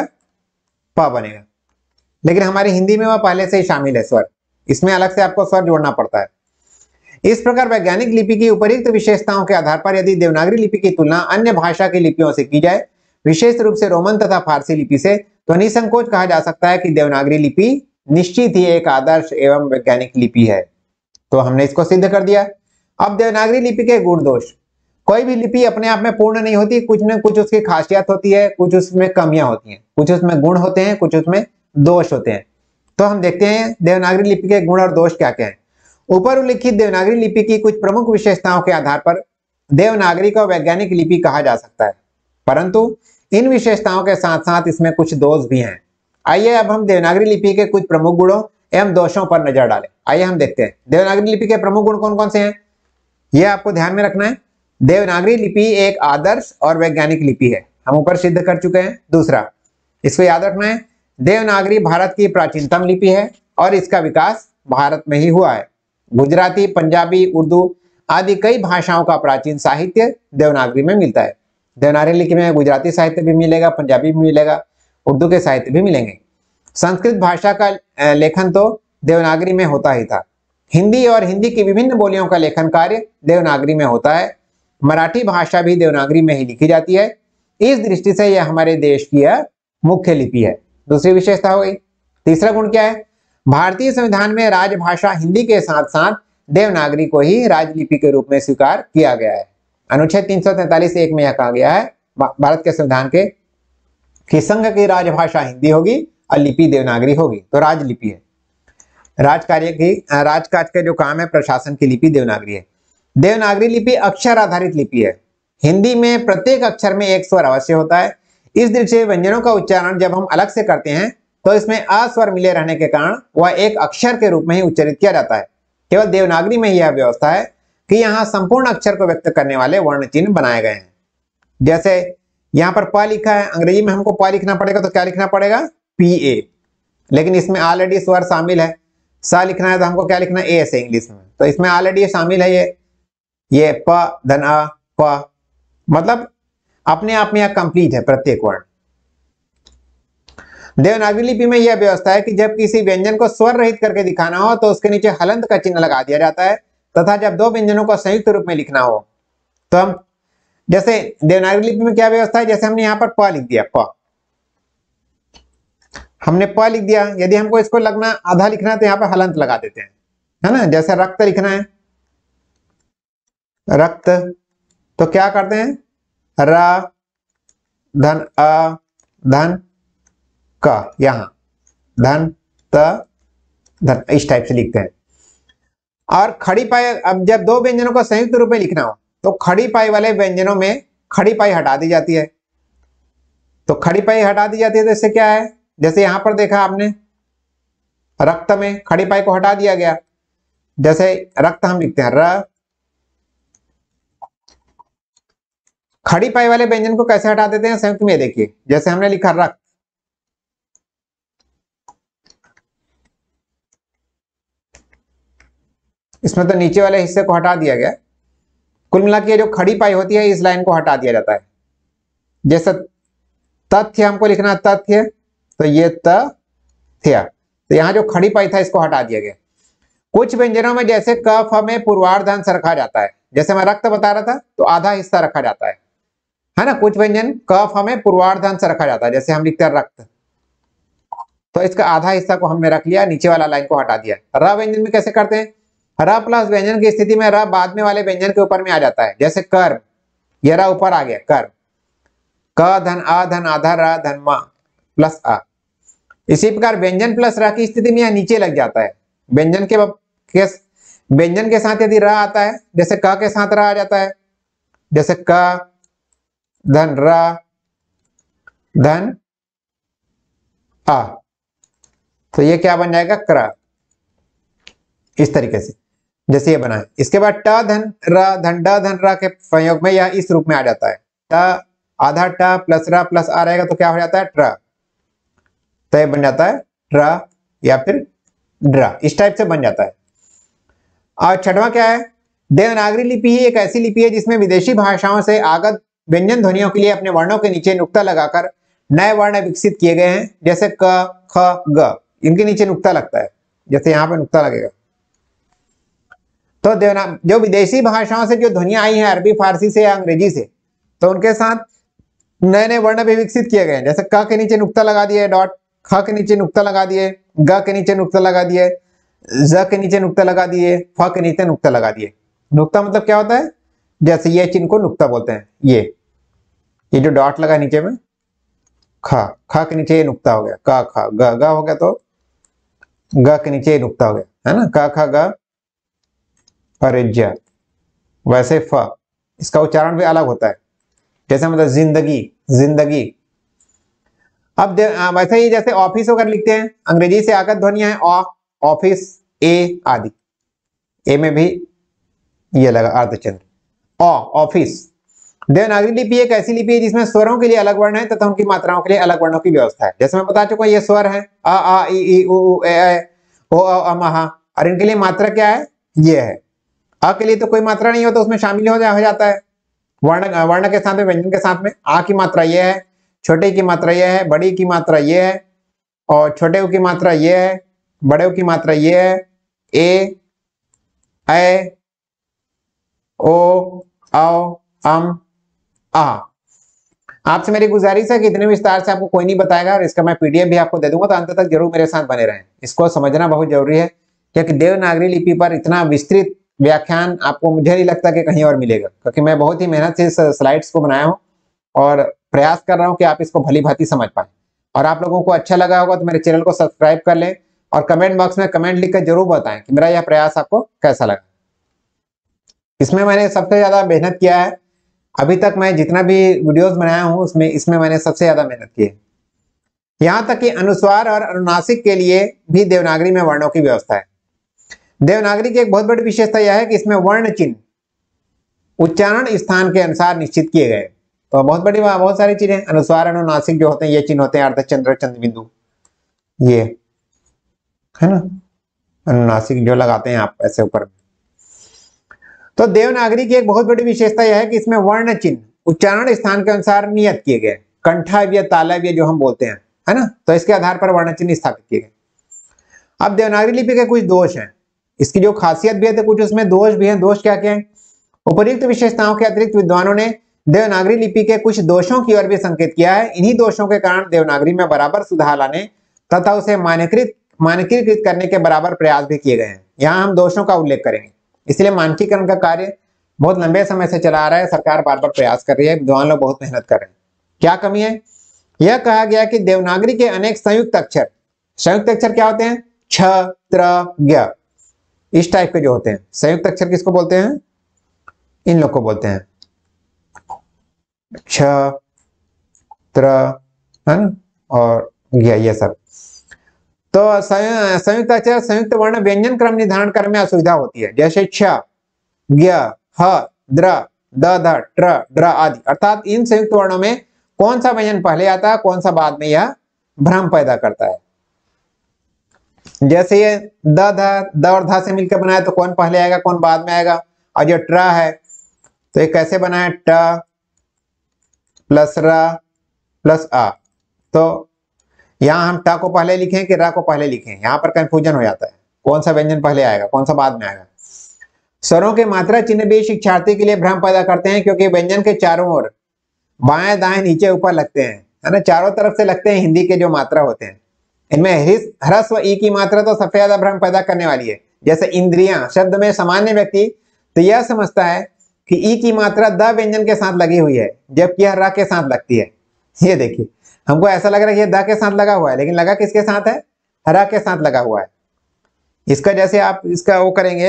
प बनेगा। लेकिन हमारी हिंदी में वह पहले से ही शामिल है स्वर, इसमें अलग से आपको स्वर जोड़ना पड़ता है। इस प्रकार वैज्ञानिक लिपि की उपयुक्त विशेषताओं के आधार पर यदि देवनागरी लिपि की तुलना अन्य भाषा की लिपियों से की जाए, विशेष रूप से रोमन तथा फारसी लिपि से, तो निसंकोच कहा जा सकता है कि देवनागरी लिपि निश्चित ही एक आदर्श एवं वैज्ञानिक लिपि है। तो हमने इसको सिद्ध कर दिया। अब देवनागरी लिपि के गुण दोष। कोई भी लिपि अपने आप में पूर्ण नहीं होती, कुछ न कुछ उसकी खासियत होती है, कुछ उसमें कमियां होती हैं, कुछ उसमें गुण होते हैं, कुछ उसमें दोष होते हैं। तो हम देखते हैं देवनागरी लिपि के गुण और दोष क्या क्या है। ऊपर उल्लिखित देवनागरी लिपि की कुछ प्रमुख विशेषताओं के आधार पर देवनागरी को वैज्ञानिक लिपि कहा जा सकता है, परंतु इन विशेषताओं के साथ साथ इसमें कुछ दोष भी हैं। आइए अब हम देवनागरी लिपि के कुछ प्रमुख गुणों एवं दोषों पर नजर डालें। आइए हम देखते हैं देवनागरी लिपि के प्रमुख गुण कौन कौन से हैं, यह आपको ध्यान में रखना है। देवनागरी लिपि एक आदर्श और वैज्ञानिक लिपि है, हम ऊपर सिद्ध कर चुके हैं। दूसरा, इसको याद रखना है, देवनागरी भारत की प्राचीनतम लिपि है और इसका विकास भारत में ही हुआ है। गुजराती, पंजाबी, उर्दू आदि कई भाषाओं का प्राचीन साहित्य देवनागरी में मिलता है। देवनागरी लिपि में गुजराती साहित्य भी मिलेगा, पंजाबी भी मिलेगा, उर्दू के साहित्य भी मिलेंगे। संस्कृत भाषा का लेखन तो देवनागरी में होता ही था। हिंदी और हिंदी की विभिन्न बोलियों का लेखन कार्य देवनागरी में होता है। मराठी भाषा भी देवनागरी में ही लिखी जाती है। इस दृष्टि से यह हमारे देश की मुख्य लिपि है। दूसरी विशेषता हो गई। तीसरा गुण क्या है, भारतीय संविधान में राजभाषा हिंदी के साथ साथ देवनागरी को ही राजलिपि के रूप में स्वीकार किया गया है। अनुच्छेद 343(1) में यह कहा गया है भारत के संविधान के कि संघ की राजभाषा हिंदी होगी और लिपि देवनागरी होगी, तो राजलिपि है। राजकाज के जो काम है, प्रशासन की लिपि देवनागरी है। देवनागरी लिपि अक्षर आधारित लिपि है। हिंदी में प्रत्येक अक्षर में एक स्वर अवश्य होता है। इस दृष्टि से व्यंजनों का उच्चारण जब हम अलग से करते हैं तो इसमें अ स्वर मिले रहने के कारण वह एक अक्षर के रूप में ही उच्चारित किया जाता है। केवल देवनागरी में यह व्यवस्था है कि यहाँ संपूर्ण अक्षर को व्यक्त करने वाले वर्ण चिन्ह बनाए गए हैं। जैसे यहाँ पर प लिखा है, अंग्रेजी में हमको प लिखना पड़ेगा तो क्या लिखना पड़ेगा, PA, लेकिन इसमें ऑलरेडी स्वर शामिल है। स लिखना है तो हमको क्या लिखना है, ए से इंग्लिश में, तो इसमें ऑलरेडी शामिल है ये प धन अ प, मतलब अपने आप में यह कंप्लीट है प्रत्येक वर्ण। देवनागरी लिपि में यह व्यवस्था है कि जब किसी व्यंजन को स्वर रहित करके दिखाना हो तो उसके नीचे हलंत का चिन्ह लगा दिया जाता है, तथा जब दो व्यंजनों को संयुक्त रूप में लिखना हो तो हम, जैसे देवनागरी लिपि में क्या व्यवस्था है, जैसे हमने यहाँ पर प लिख दिया, प हमने प लिख दिया, यदि हमको इसको लगना आधा लिखना है तो यहाँ पर हलंत लगा देते हैं, है ना। जैसे रक्त लिखना है, रक्त, तो क्या करते हैं, र धन अ धन क, यहां धन त धन, इस टाइप से लिखते हैं। और खड़ी पाई, अब जब दो व्यंजनों को संयुक्त रूप में लिखना हो तो खड़ी पाई वाले व्यंजनों में खड़ी पाई हटा दी जाती है। तो खड़ी पाई हटा दी जाती है तो इससे क्या है, जैसे यहां पर देखा आपने रक्त में खड़ी पाई को हटा दिया गया। जैसे रक्त हम लिखते हैं र, खड़ी पाई वाले व्यंजन को कैसे हटा देते हैं संयुक्त में, देखिए जैसे हमने लिखा रक्त, इसमें तो नीचे वाले हिस्से को हटा दिया गया। कुल मिला के जो खड़ी पाई होती है इस लाइन को हटा दिया जाता है। जैसे तथ्य हमको लिखना है तथ्य, तो ये तथ्य, तो यहाँ जो खड़ी पाई था इसको हटा दिया गया। कुछ व्यंजनों में जैसे क फ में पूर्वार्धांश रखा जाता है, जैसे मैं रक्त बता रहा था तो आधा हिस्सा रखा जाता है ना। कुछ व्यंजन क फ में पूर्वार्धांश रखा जाता है, जैसे हम लिखते हैं रक्त, तो इसका आधा हिस्सा को हमने रख लिया, नीचे वाला लाइन को हटा दिया। र व्यंजन में कैसे करते हैं, र प्लस व्यंजन की स्थिति में र बाद में वाले व्यंजन के ऊपर में आ जाता है। जैसे कर्म, ये र ऊपर आ गया कर्म, क धन आ धन आधा र धन म प्लस आ। इसी प्रकार व्यंजन प्लस र की स्थिति में यह नीचे लग जाता है। व्यंजन के साथ यदि र आता है, जैसे क के साथ र आ जाता है, जैसे क धन र धन आ, तो ये क्या बन जाएगा क्र, इस तरीके से। जैसे ये बना है। इसके बाद ट धन ड धन र के संयोग में यह इस रूप में आ जाता है। ट आधा ट प्लस र प्लस आ रहेगा तो क्या हो जाता है ट्र, तो ये बन जाता है ट्र या फिर ड्रा, इस टाइप से बन जाता है। और छठवां क्या है, देवनागरी लिपि ही एक ऐसी लिपि है जिसमें विदेशी भाषाओं से आगत व्यंजन ध्वनियों के लिए अपने वर्णों के नीचे नुक्ता लगाकर नए वर्ण विकसित किए गए हैं, जैसे क ख ग, इनके नीचे नुक्ता लगता है, जैसे यहाँ पे नुक्ता लगेगा। तो जो विदेशी भाषाओं से जो ध्वनियां आई हैं अरबी फारसी से या अंग्रेजी से, तो उनके साथ नए नए वर्ण भी विकसित किए गए हैं, जैसे क के नीचे नुक्ता लगा दिए डॉट, ख के नीचे नुक्ता लगा दिए, ग के नीचे नुक्ता लगा दिए, ज के नीचे नुक्ता लगा दिए, फ के नीचे नुक्ता लगा दिए। नुक्ता मतलब क्या होता है, जैसे ये चिन्ह को नुक्ता बोलते हैं, ये जो डॉट लगा नीचे में, ख के नीचे ये नुक्ता हो गया, क ख ग हो गया, तो ग के नीचे ये नुक्ता हो गया, है ना, क ख ग और ज। वैसे फ, इसका उच्चारण भी अलग होता है, जैसे मतलब जिंदगी, जिंदगी। अब वैसे ही जैसे ऑफिस वगैरह लिखते हैं, अंग्रेजी से आगत ध्वनियां हैं ऑ, ऑफिस, ए आदि, ए में भी ये लगा अर्धचंद्र, ऑफिस। देवनागरी लिपि एक ऐसी लिपि है जिसमें स्वरों के लिए अलग वर्ण है तथा उनकी मात्राओं के लिए अलग वर्णों की व्यवस्था है। जैसे मैं बता चुका हूं ये स्वर है आ ई उ ए ओ अ हा, और इनके लिए मात्रा क्या है, ये है। अ के लिए तो कोई मात्रा नहीं हो तो उसमें शामिल हो जाता है वर्ण के साथ में, व्यंजन के साथ में। आ की मात्रा ये है, छोटे की मात्रा ये है, बड़ी की मात्रा ये है, और छोटे की मात्रा ये है, बड़े की मात्रा ये है, ए ओ औ अम आ। आपसे मेरी गुजारिश है कि इतने विस्तार से आपको कोई नहीं बताएगा, और इसका मैं पीडीएफ भी आपको दे दूंगा, तो अंत तक जरूर मेरे साथ बने रहें। इसको समझना बहुत जरूरी है, क्योंकि देवनागरी लिपि पर इतना विस्तृत व्याख्यान आपको मुझे नहीं लगता कि कहीं और मिलेगा, क्योंकि मैं बहुत ही मेहनत से इस स्लाइड्स को बनाया हूँ और प्रयास कर रहा हूँ कि आप इसको भली भांति समझ पाए। और आप लोगों को अच्छा लगा होगा तो मेरे चैनल को सब्सक्राइब कर लें, और कमेंट बॉक्स में कमेंट लिखकर जरूर बताएं कि मेरा यह प्रयास आपको कैसा लगा। इसमें मैंने सबसे ज्यादा मेहनत किया है, अभी तक मैं जितना भी वीडियोस बनाया हूं उसमें इसमें मैंने सबसे ज्यादा मेहनत की है। यहां तक कि अनुस्वार और अनुनासिक के लिए भी देवनागरी में वर्णों की व्यवस्था है। देवनागरी की एक बहुत बड़ी विशेषता यह है कि इसमें वर्ण चिन्ह उच्चारण स्थान के अनुसार निश्चित किए गए। तो बहुत सारी चीजें, अनुस्वार अनुनासिक जो होते हैं ये चिन्ह होते हैं, अर्धचंद्र, चंद्र बिंदु, ये है ना, अनुनासिक जो लगाते हैं आप ऐसे ऊपर। तो देवनागरी की एक बहुत बड़ी विशेषता यह है कि इसमें वर्ण चिन्ह उच्चारण स्थान के अनुसार नियत किए गए, कंठाव्य तालव्य जो हम बोलते हैं, है ना, तो इसके आधार पर वर्ण चिन्ह स्थापित किए गए। अब देवनागरी लिपि के कुछ दोष हैं, इसकी जो खासियत भी है तो कुछ उसमें दोष भी हैं। दोष क्या क्या है, उपर्युक्त विशेषताओं के अतिरिक्त विद्वानों ने देवनागरी लिपि के कुछ दोषों की ओर भी संकेत किया है। इन्हीं दोषों के कारण देवनागरी में बराबर सुधार लाने तथा उसे मानकीकृत करने के बराबर प्रयास भी किए गए हैं। यहाँ हम दोषों का उल्लेख करेंगे, इसलिए मानकीकरण का कार्य बहुत लंबे समय से चला आ रहा है, सरकार बार बार प्रयास कर रही है, विद्वान लोग बहुत मेहनत कर रहे हैं। क्या कमी है, यह कहा गया कि देवनागरी के अनेक संयुक्त अक्षर क्या होते हैं, छ त्र ज्ञ, इस टाइप के जो होते हैं संयुक्त अक्षर किसको बोलते हैं, इन लोग को बोलते हैं छ त्र, है ना, और ज्ञ, ये सब। तो संयुक्त अक्षर संयुक्त वर्ण व्यंजन क्रम निर्धारण करने में असुविधा होती है, जैसे छ, ज्ञ, ह, द्र, द, ध, ट्र, ड्र आदि। अर्थात इन संयुक्त वर्णों में कौन सा व्यंजन पहले आता है, कौन सा बाद में, यह भ्रम पैदा करता है। जैसे ये द और ध से मिलकर बनाया तो कौन पहले आएगा कौन बाद में आएगा, और जो ट्र है तो ये कैसे बना है, ट प्लस र प्लस आ। तो यहां हम ट को पहले लिखें कि र को पहले लिखें, यहां पर कंफ्यूजन हो जाता है, कौन सा व्यंजन पहले आएगा कौन सा बाद में आएगा। स्वरों के मात्रा चिन्ह भी शिक्षार्थी के लिए भ्रम पैदा करते हैं, क्योंकि व्यंजन के चारों ओर बाएं दाएं नीचे ऊपर लगते हैं, है ना, चारों तरफ से लगते हैं हिंदी के जो मात्रा होते हैं। इनमें ह्रस्व ई की मात्रा तो सबसे ज्यादा भ्रम पैदा करने वाली है। जैसे इंद्रियां शब्द में सामान्य व्यक्ति तो यह समझता है कि ई की मात्रा द व्यंजन के साथ लगी हुई है, जबकि यह र के साथ लगती है। ये देखिए, हमको ऐसा लग रहा है कि द के साथ लगा हुआ है, लेकिन लगा किसके साथ है, र के साथ लगा हुआ है। इसका जैसे आप इसका वो करेंगे,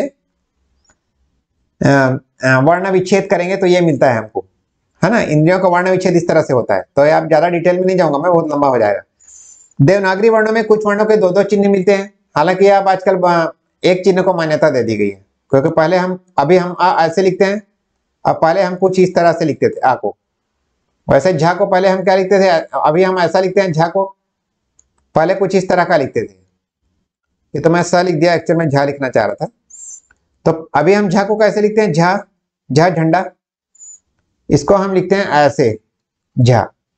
वर्ण विच्छेद करेंगे तो ये मिलता है हमको, है ना, इंद्रियों का वर्ण विच्छेद इस तरह से होता है। तो आप ज्यादा डिटेल में नहीं जाऊंगा मैं, बहुत लंबा हो जाएगा। देवनागरी वर्णों में कुछ वर्णों के दो चिन्ह मिलते हैं, हालांकि अब आजकल एक चिन्ह को मान्यता दे दी गई है, क्योंकि पहले हम अभी हम आ ऐसे लिखते हैं, अब पहले हम कुछ इस तरह से लिखते थे आ को, वैसे झा को पहले हम क्या लिखते थे, अभी हम ऐसा लिखते हैं झा को, पहले कुछ इस तरह का लिखते थे। ये तो मैं सा लिख दिया, एक्चुअल में झा लिखना चाह रहा था। तो अभी हम झा को कैसे लिखते हैं, झा, झा झंडा, इसको हम लिखते हैं ऐसे झा।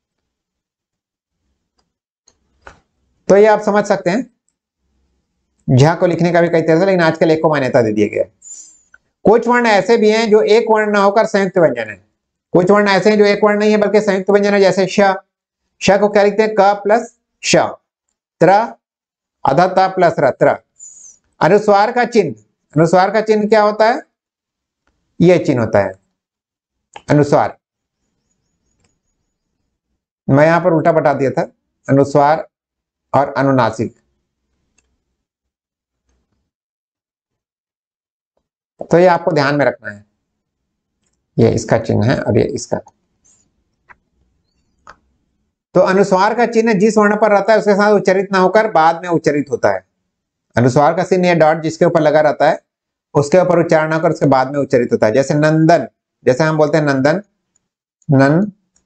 तो ये आप समझ सकते हैं झा को लिखने का भी कई तरह से, लेकिन आजकल एक को मान्यता दे दिया गया है। कुछ वर्ण ऐसे भी हैं जो एक वर्ण ना होकर संयुक्त व्यंजन है, कुछ वर्ण ऐसे हैं जो एक वर्ण नहीं है बल्कि संयुक्त व्यंजन है, जैसे श, श को क्या लिखते हैं, क प्लस श, त्र आधा ता प्लस र, त्र। अनुस्वार का चिन्ह, अनुस्वार का चिन्ह क्या होता है, यह चिन्ह होता है अनुस्वार। मैं यहां पर उल्टा बता दिया था, अनुस्वार और अनुनासिक। तो ये आपको ध्यान में रखना है, ये इसका चिन्ह है और ये इसका। तो अनुस्वार का चिन्ह जिस वर्ण पर रहता है उसके साथ उच्चारित ना होकर बाद में उच्चारित होता है। अनुस्वार का चिन्ह, ये डॉट जिसके ऊपर लगा रहता है उसके ऊपर उच्चारण होकर उसके बाद में उच्चारित होता है। जैसे नंदन, जैसे हम बोलते हैं नंदन, नन,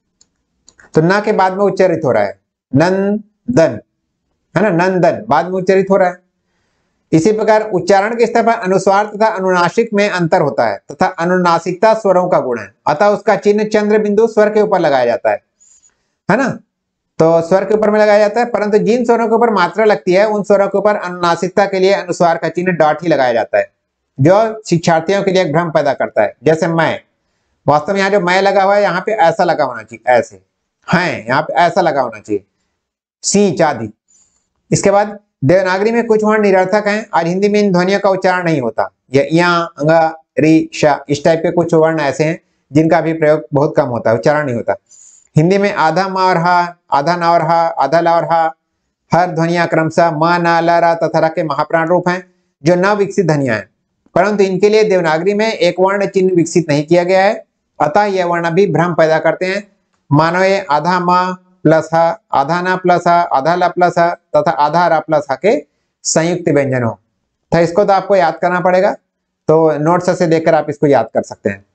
तो ना के बाद में उच्चारित हो रहा है नंदन, है ना, नंदन बाद में उच्चारित हो रहा है। इसी प्रकार उच्चारण के स्तर पर अनुस्वार तथा अनुनासिक में अंतर होता है तथा अनुनासिकता स्वरों का गुण है, अतः उसका चिन्ह चंद्र बिंदु स्वर के ऊपर लगाया जाता है ना। तो स्वर के ऊपर में लगाया जाता है, परंतु जिन स्वरों के ऊपर मात्रा लगती है उन स्वरों के ऊपर अनुनासिकता के लिए अनुस्वार का चिन्ह डॉट ही लगाया जाता है, जो शिक्षार्थियों के लिए एक भ्रम पैदा करता है। जैसे मैं, वास्तव में यहाँ जो मैं लगा हुआ है यहाँ पे ऐसा लगा होना चाहिए, ऐसे है यहाँ पे ऐसा लगा होना चाहिए, सी चादी। इसके बाद देवनागरी में कुछ वर्ण निरर्थक हैं और हिंदी में इन ध्वनियों का उच्चारण नहीं होता। ये या, अंगा, री, शा, इस टाइप के कुछ वर्ण ऐसे हैं जिनका भी प्रयोग बहुत कम होता है, उच्चारण नहीं होता। हिंदी में आधा मा और हा, आधा ना और हा, आधा ला और हा, हर ध्वनिया क्रमशः म, न, ल, र तथा र के महाप्राण रूप हैं जो न विकसित ध्वनियां हैं, परंतु इनके लिए देवनागरी में एक वर्ण चिन्ह विकसित नहीं किया गया है, अतः यह वर्ण भी भ्रम पैदा करते हैं। मानो ये आधा मा प्लस हा, आधा ना प्लस हा, आधा ला प्लस हा तथा आधा रा प्लस हा के संयुक्त व्यंजन हो। तो इसको तो आपको याद करना पड़ेगा, तो नोट्स से देखकर आप इसको याद कर सकते हैं,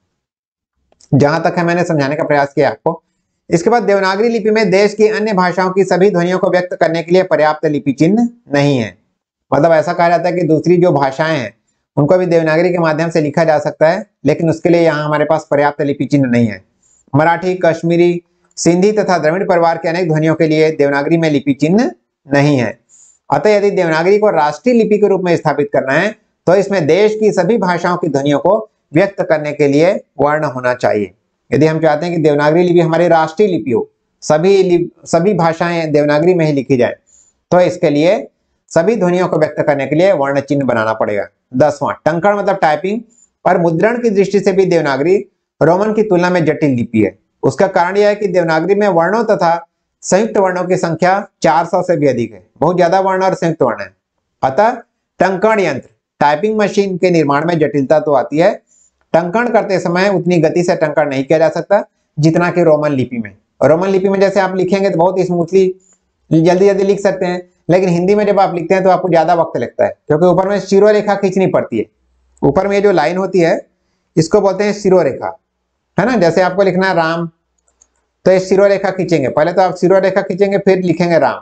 जहां तक है मैंने समझाने का प्रयास किया आपको। इसके बाद देवनागरी लिपि में देश की अन्य भाषाओं की सभी ध्वनियों को व्यक्त करने के लिए पर्याप्त लिपि चिन्ह नहीं है। मतलब ऐसा कहा जाता है कि दूसरी जो भाषाएं हैं उनको भी देवनागरी के माध्यम से लिखा जा सकता है, लेकिन उसके लिए यहाँ हमारे पास पर्याप्त लिपि चिन्ह नहीं है। मराठी, कश्मीरी, सिंधी तथा द्रविड़ परिवार के अनेक ध्वनियों के लिए देवनागरी में लिपि चिन्ह नहीं है। अतः यदि देवनागरी को राष्ट्रीय लिपि के रूप में स्थापित करना है तो इसमें देश की सभी भाषाओं की ध्वनियों को व्यक्त करने के लिए वर्ण होना चाहिए। यदि हम चाहते हैं कि देवनागरी लिपि हमारी राष्ट्रीय लिपि हो, सभी भाषाएं देवनागरी में ही लिखी जाए, तो इसके लिए सभी ध्वनियों को व्यक्त करने के लिए वर्ण चिन्ह बनाना पड़ेगा। 10वां, टंकण मतलब टाइपिंग और मुद्रण की दृष्टि से भी देवनागरी रोमन की तुलना में जटिल लिपि है। उसका कारण यह है कि देवनागरी में वर्णों तथा संयुक्त वर्णों की संख्या 400 से भी अधिक है, बहुत ज्यादा वर्ण और संयुक्त वर्ण है। अतः टंकण यंत्र, टाइपिंग मशीन के निर्माण में जटिलता तो आती है, टंकण करते समय उतनी गति से टंकण नहीं किया जा सकता जितना कि रोमन लिपि में। रोमन लिपि में जैसे आप लिखेंगे तो बहुत स्मूथली जल्दी जल्दी लिख सकते हैं, लेकिन हिंदी में जब आप लिखते हैं तो आपको ज्यादा वक्त लगता है, क्योंकि ऊपर में शिरोरेखा खींचनी पड़ती है। ऊपर में जो लाइन होती है इसको बोलते हैं शिरोरेखा, है ना। जैसे आपको लिखना है राम, तो ये शिरोरेखा खींचेंगे, पहले तो आप शिरोरेखा खींचेंगे फिर लिखेंगे राम।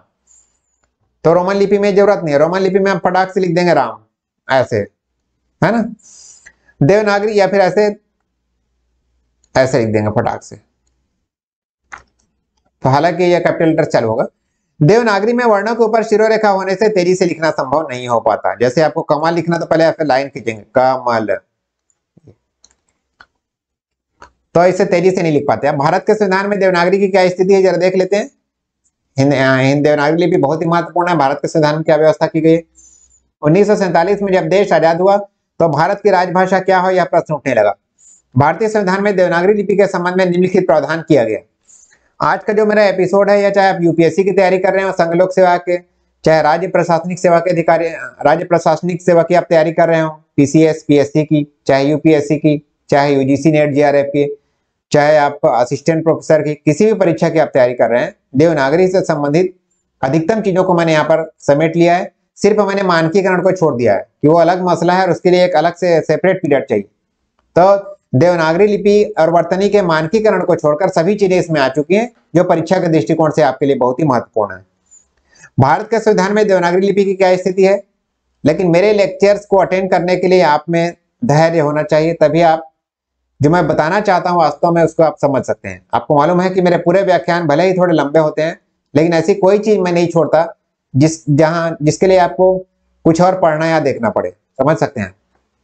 तो रोमन लिपि में जरूरत नहीं है, रोमन लिपि में आप फटाक से लिख देंगे राम, ऐसे, है ना। देवनागरी या फिर ऐसे ऐसे लिख देंगे फटाक से, तो हालांकि यह कैपिटल लेटर चालू होगा। देवनागरी में वर्णों के ऊपर शिरोरेखा होने से तेजी से लिखना संभव नहीं हो पाता। जैसे आपको कमल लिखना तो पहले ऐसे लाइन खींचेंगे कमल, तो इसे तेजी से नहीं लिख पाते। अब भारत के संविधान में देवनागरी की क्या स्थिति है जरा देख लेते हैं। देवनागरी लिपि बहुत ही महत्वपूर्ण है। भारत के संविधान में क्या व्यवस्था की गई। 1947 में जब देश आजाद हुआ तो भारत की राजभाषा क्या हो यह प्रश्न उठने लगा। भारतीय संविधान में देवनागरी लिपि के संबंध में निम्नलिखित प्रावधान किया गया। आज का जो मेरा एपिसोड है, या चाहे आप यूपीएससी की तैयारी कर रहे हो, संघ लोक सेवा के, चाहे राज्य प्रशासनिक सेवा के अधिकारी, राज्य प्रशासनिक सेवा की आप तैयारी कर रहे हो, पीसीएस पीएससी की, चाहे यूपीएससी की, चाहे यूजीसी नेट जेआरएफ की, चाहे आप असिस्टेंट प्रोफेसर की, किसी भी परीक्षा की आप तैयारी कर रहे हैं, देवनागरी से संबंधित अधिकतम चीजों को मैंने यहाँ पर समेट लिया है, सिर्फ मैंने मानकीकरण को छोड़ दिया है कि वो अलग मसला है और उसके लिए एक अलग से सेपरेट पीरियड चाहिए। तो देवनागरी लिपि और वर्तनी के मानकीकरण को छोड़कर सभी चीजें इसमें आ चुकी हैं, जो परीक्षा के दृष्टिकोण से आपके लिए बहुत ही महत्वपूर्ण है। भारत के संविधान में देवनागरी लिपि की क्या स्थिति है, लेकिन मेरे लेक्चर्स को अटेंड करने के लिए आप में धैर्य होना चाहिए, तभी आप जो मैं बताना चाहता हूं वास्तव में उसको आप समझ सकते हैं। आपको मालूम है कि मेरे पूरे व्याख्यान भले ही थोड़े लंबे होते हैं, लेकिन ऐसी कोई चीज मैं नहीं छोड़ता जिसके लिए आपको कुछ और पढ़ना या देखना पड़े, समझ सकते हैं।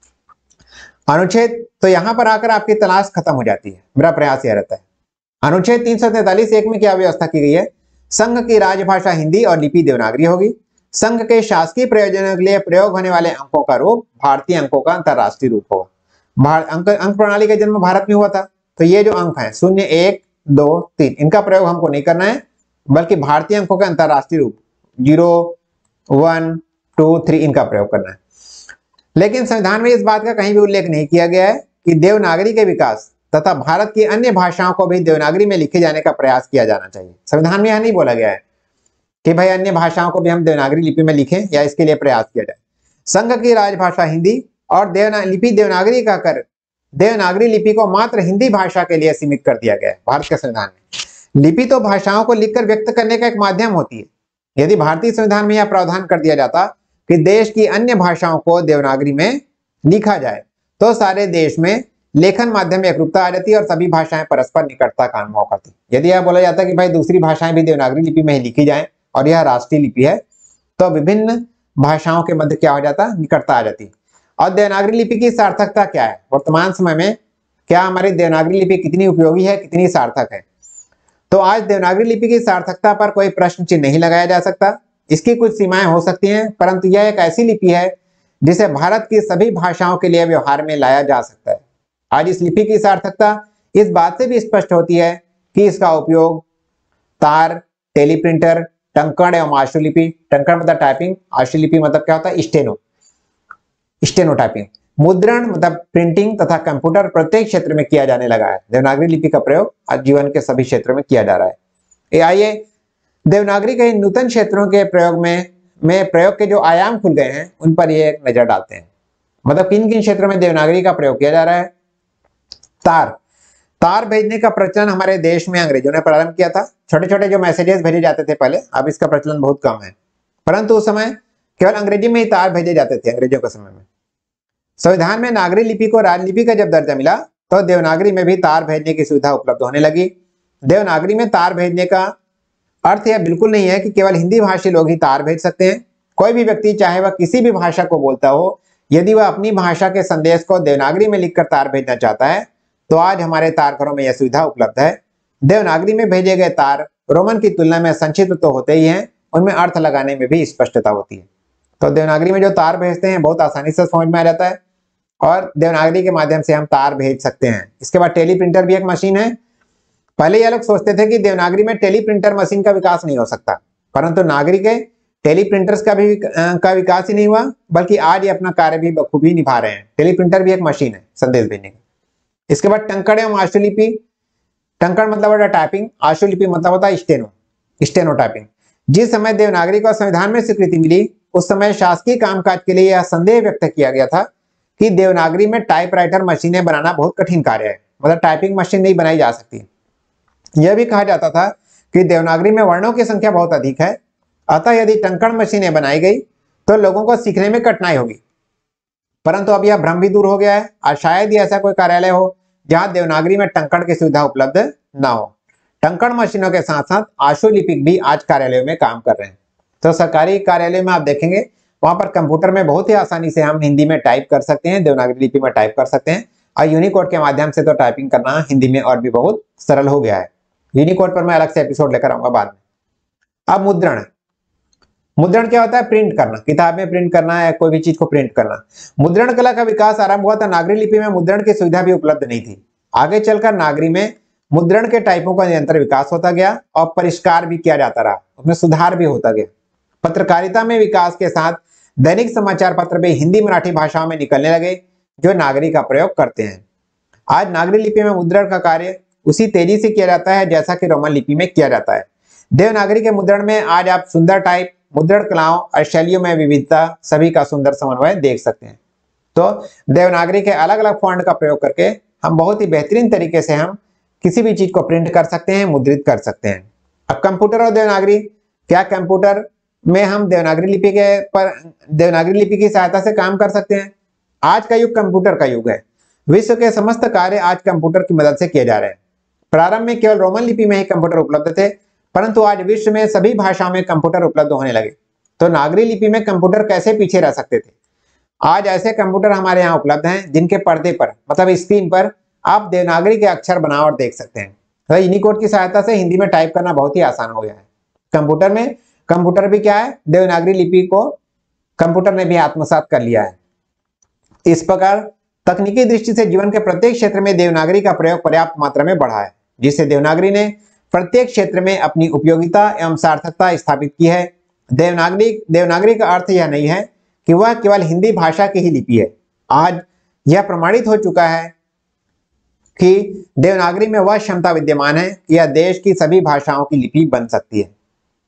अनुच्छेद, तो यहां पर आकर आपकी तलाश खत्म हो जाती है, मेरा प्रयास यह रहता है। अनुच्छेद 343(1) में क्या व्यवस्था की गई है? संघ की राजभाषा हिंदी और लिपि देवनागरी होगी। संघ के शासकीय प्रयोजनों के लिए प्रयोग होने वाले अंकों का रूप भारतीय अंकों का अंतरराष्ट्रीय रूप होगा। अंक प्रणाली का जन्म भारत में हुआ था, तो ये जो अंक है 0, 1, 2, 3, इनका प्रयोग हमको नहीं करना है, बल्कि भारतीय अंकों का अंतरराष्ट्रीय रूप 0, 1, 2, 3 इनका प्रयोग करना है। लेकिन संविधान में इस बात का कहीं भी उल्लेख नहीं किया गया है कि देवनागरी के विकास तथा भारत की अन्य भाषाओं को भी देवनागरी में लिखे जाने का प्रयास किया जाना चाहिए। संविधान में यह नहीं बोला गया है कि भाई अन्य भाषाओं को भी हम देवनागरी लिपि में लिखें या इसके लिए प्रयास किया जाए। संघ की राजभाषा हिंदी और लिपि देवनागरी का कर देवनागरी लिपि को मात्र हिंदी भाषा के लिए सीमित कर दिया गया है भारत के संविधान में। लिपि तो भाषाओं को लिखकर व्यक्त करने का एक माध्यम होती है। यदि भारतीय संविधान में यह प्रावधान कर दिया जाता कि देश की अन्य भाषाओं को देवनागरी में लिखा जाए, तो सारे देश में लेखन माध्यम में एकरूपता आ जाती है और सभी भाषाएं परस्पर निकटता का अनुभव करती। यदि यह बोला जाता कि भाई दूसरी भाषाएं भी देवनागरी लिपि में ही लिखी जाए और यह राष्ट्रीय लिपि है, तो विभिन्न भाषाओं के मध्य क्या हो जाता, निकटता आ जाती। और देवनागरी लिपि की सार्थकता क्या है वर्तमान समय में, क्या हमारी देवनागरी लिपि कितनी उपयोगी है, कितनी सार्थक है? तो आज देवनागरी लिपि की सार्थकता पर कोई प्रश्न चिन्ह नहीं लगाया जा सकता। इसकी कुछ सीमाएं हो सकती हैं, परंतु यह एक ऐसी लिपि है जिसे भारत की सभी भाषाओं के लिए व्यवहार में लाया जा सकता है। आज इस लिपि की सार्थकता इस बात से भी स्पष्ट होती है कि इसका उपयोग तार, टेलीप्रिंटर, टंकण एवं आशुलिपि, टंकण मतलब टाइपिंग, आशुलिपि मतलब क्या होता है, स्टेनो टाइपिंग, मुद्रण मतलब प्रिंटिंग तथा कंप्यूटर प्रत्येक क्षेत्र में किया जाने लगा है। देवनागरी लिपि का प्रयोग आज जीवन के सभी क्षेत्रों में किया जा रहा है। आइए देवनागरी के नूतन क्षेत्रों के प्रयोग में प्रयोग के जो आयाम खुल गए हैं उन पर ये एक नजर डालते हैं। मतलब किन किन क्षेत्रों में देवनागरी का प्रयोग किया जा रहा है। तार भेजने का प्रचलन हमारे देश में अंग्रेजों ने प्रारंभ किया था। छोटे छोटे जो मैसेजेस भेजे जाते थे पहले, अब इसका प्रचलन बहुत कम है, परंतु उस समय केवल अंग्रेजी में ही तार भेजे जाते थे अंग्रेजों के समय में। संविधान में नागरी लिपि को राजलिपि का जब दर्जा मिला तो देवनागरी में भी तार भेजने की सुविधा उपलब्ध होने लगी। देवनागरी में तार भेजने का अर्थ यह बिल्कुल नहीं है कि केवल हिंदी भाषी लोग ही तार भेज सकते हैं। कोई भी व्यक्ति चाहे वह किसी भी भाषा को बोलता हो, यदि वह अपनी भाषा के संदेश को देवनागरी में लिखकर तार भेजना चाहता है तो आज हमारे तारघरों में यह सुविधा उपलब्ध है। देवनागरी में भेजे गए तार रोमन की तुलना में संक्षिप्त तो होते ही हैं, उनमें अर्थ लगाने में भी स्पष्टता होती है। तो देवनागरी में जो तार भेजते हैं बहुत आसानी से समझ में आ जाता है और देवनागरी के माध्यम से हम तार भेज सकते हैं। इसके बाद टेलीप्रिंटर भी एक मशीन है। पहले ये लोग सोचते थे कि देवनागरी में टेलीप्रिंटर मशीन का विकास नहीं हो सकता, परंतु नागरिक के टेलीप्रिंटर्स का विकास ही नहीं हुआ, बल्कि आज ये अपना कार्य भी बखूबी निभा रहे हैं। टेलीप्रिंटर भी एक मशीन है संदेश भेजने की। इसके बाद टंकण एवं आशुलिपि, टंकण मतलब होता है टाइपिंग, आशुलिपि मतलब होता है स्टेनो टाइपिंग। जिस समय देवनागरी को संविधान में स्वीकृति मिली उस समय शासकीय कामकाज के लिए यह संदेह व्यक्त किया गया था कि देवनागरी में टाइपराइटर मशीनें बनाना बहुत कठिन कार्य है, मतलब टाइपिंग मशीन नहीं बनाई जा सकती। यह भी कहा जाता था कि देवनागरी में वर्णों की संख्या बहुत अधिक है, अतः यदि टंकण मशीनें बनाई गई तो लोगों को सीखने में कठिनाई होगी। परंतु अब यह भ्रम भी दूर हो गया है और शायद ही ऐसा कोई कार्यालय हो जहां देवनागरी में टंकण की सुविधा उपलब्ध ना हो। टंकण मशीनों के साथ साथ आशुलिपिक भी आज कार्यालयों में काम कर रहे हैं। तो सरकारी कार्यालय में आप देखेंगे वहां पर कंप्यूटर में बहुत ही आसानी से हम हिंदी में टाइप कर सकते हैं, देवनागरी लिपि में टाइप कर सकते हैं और यूनिकोड के माध्यम से तो टाइपिंग करना हिंदी में और भी बहुत सरल हो गया है। यूनिकोड पर मैं अलग से एपिसोड लेकर आऊंगा बाद में। अब मुद्रण, मुद्रण क्या होता है? प्रिंट करना, किताब में प्रिंट करना है, कोई भी चीज को प्रिंट करना। मुद्रण कला का विकास आरंभ हुआ था। नागरी लिपि में मुद्रण की सुविधा भी उपलब्ध नहीं थी। आगे चलकर नागरी में मुद्रण के टाइपों का निरंतर विकास होता गया और परिष्कार भी किया जाता रहा, उसमें सुधार भी होता गया। पत्रकारिता में विकास के साथ दैनिक समाचार पत्र भी हिंदी मराठी भाषाओं में निकलने लगे जो नागरी का प्रयोग करते हैं। आज नागरी लिपि में मुद्रण का कार्य उसी तेजी से किया जाता है जैसा कि रोमन लिपि में किया जाता है। देवनागरी के मुद्रण में आज आप सुंदर टाइप, मुद्रण कलाओं और शैलियों में विविधता सभी का सुंदर समन्वय देख सकते हैं। तो देवनागरी के अलग अलग फॉन्ट का प्रयोग करके हम बहुत ही बेहतरीन तरीके से हम किसी भी चीज को प्रिंट कर सकते हैं, मुद्रित कर सकते हैं। अब कंप्यूटर और देवनागरी, क्या कंप्यूटर में हम देवनागरी लिपि की सहायता से काम कर सकते हैं? आज का युग कंप्यूटर का युग है। विश्व के समस्त कार्य आज कंप्यूटर की मदद से किए जा रहे हैं। प्रारंभ में केवल रोमन लिपि में ही कंप्यूटर उपलब्ध थे, परंतु आज विश्व में सभी भाषाओं में कंप्यूटर उपलब्ध होने लगे। तो नागरी लिपि में कंप्यूटर कैसे पीछे रह सकते थे? आज ऐसे कंप्यूटर हमारे यहाँ उपलब्ध हैं जिनके पर्दे पर मतलब स्क्रीन पर आप देवनागरी के अक्षर बनावट देख सकते हैं। तो यूनिकोड की सहायता से हिंदी में टाइप करना बहुत ही आसान हो गया है। कंप्यूटर भी क्या है, देवनागरी लिपि को कंप्यूटर ने भी आत्मसात कर लिया है। इस प्रकार तकनीकी दृष्टि से जीवन के प्रत्येक क्षेत्र में देवनागरी का प्रयोग पर्याप्त मात्रा में बढ़ा है, जिससे देवनागरी ने प्रत्येक क्षेत्र में अपनी उपयोगिता एवं सार्थकता स्थापित की है। देवनागरी का अर्थ यह नहीं है कि वह केवल हिंदी भाषा की ही लिपि है। आज यह प्रमाणित हो चुका है कि देवनागरी में वह क्षमता विद्यमान है कि यह देश की सभी भाषाओं की लिपि बन सकती है।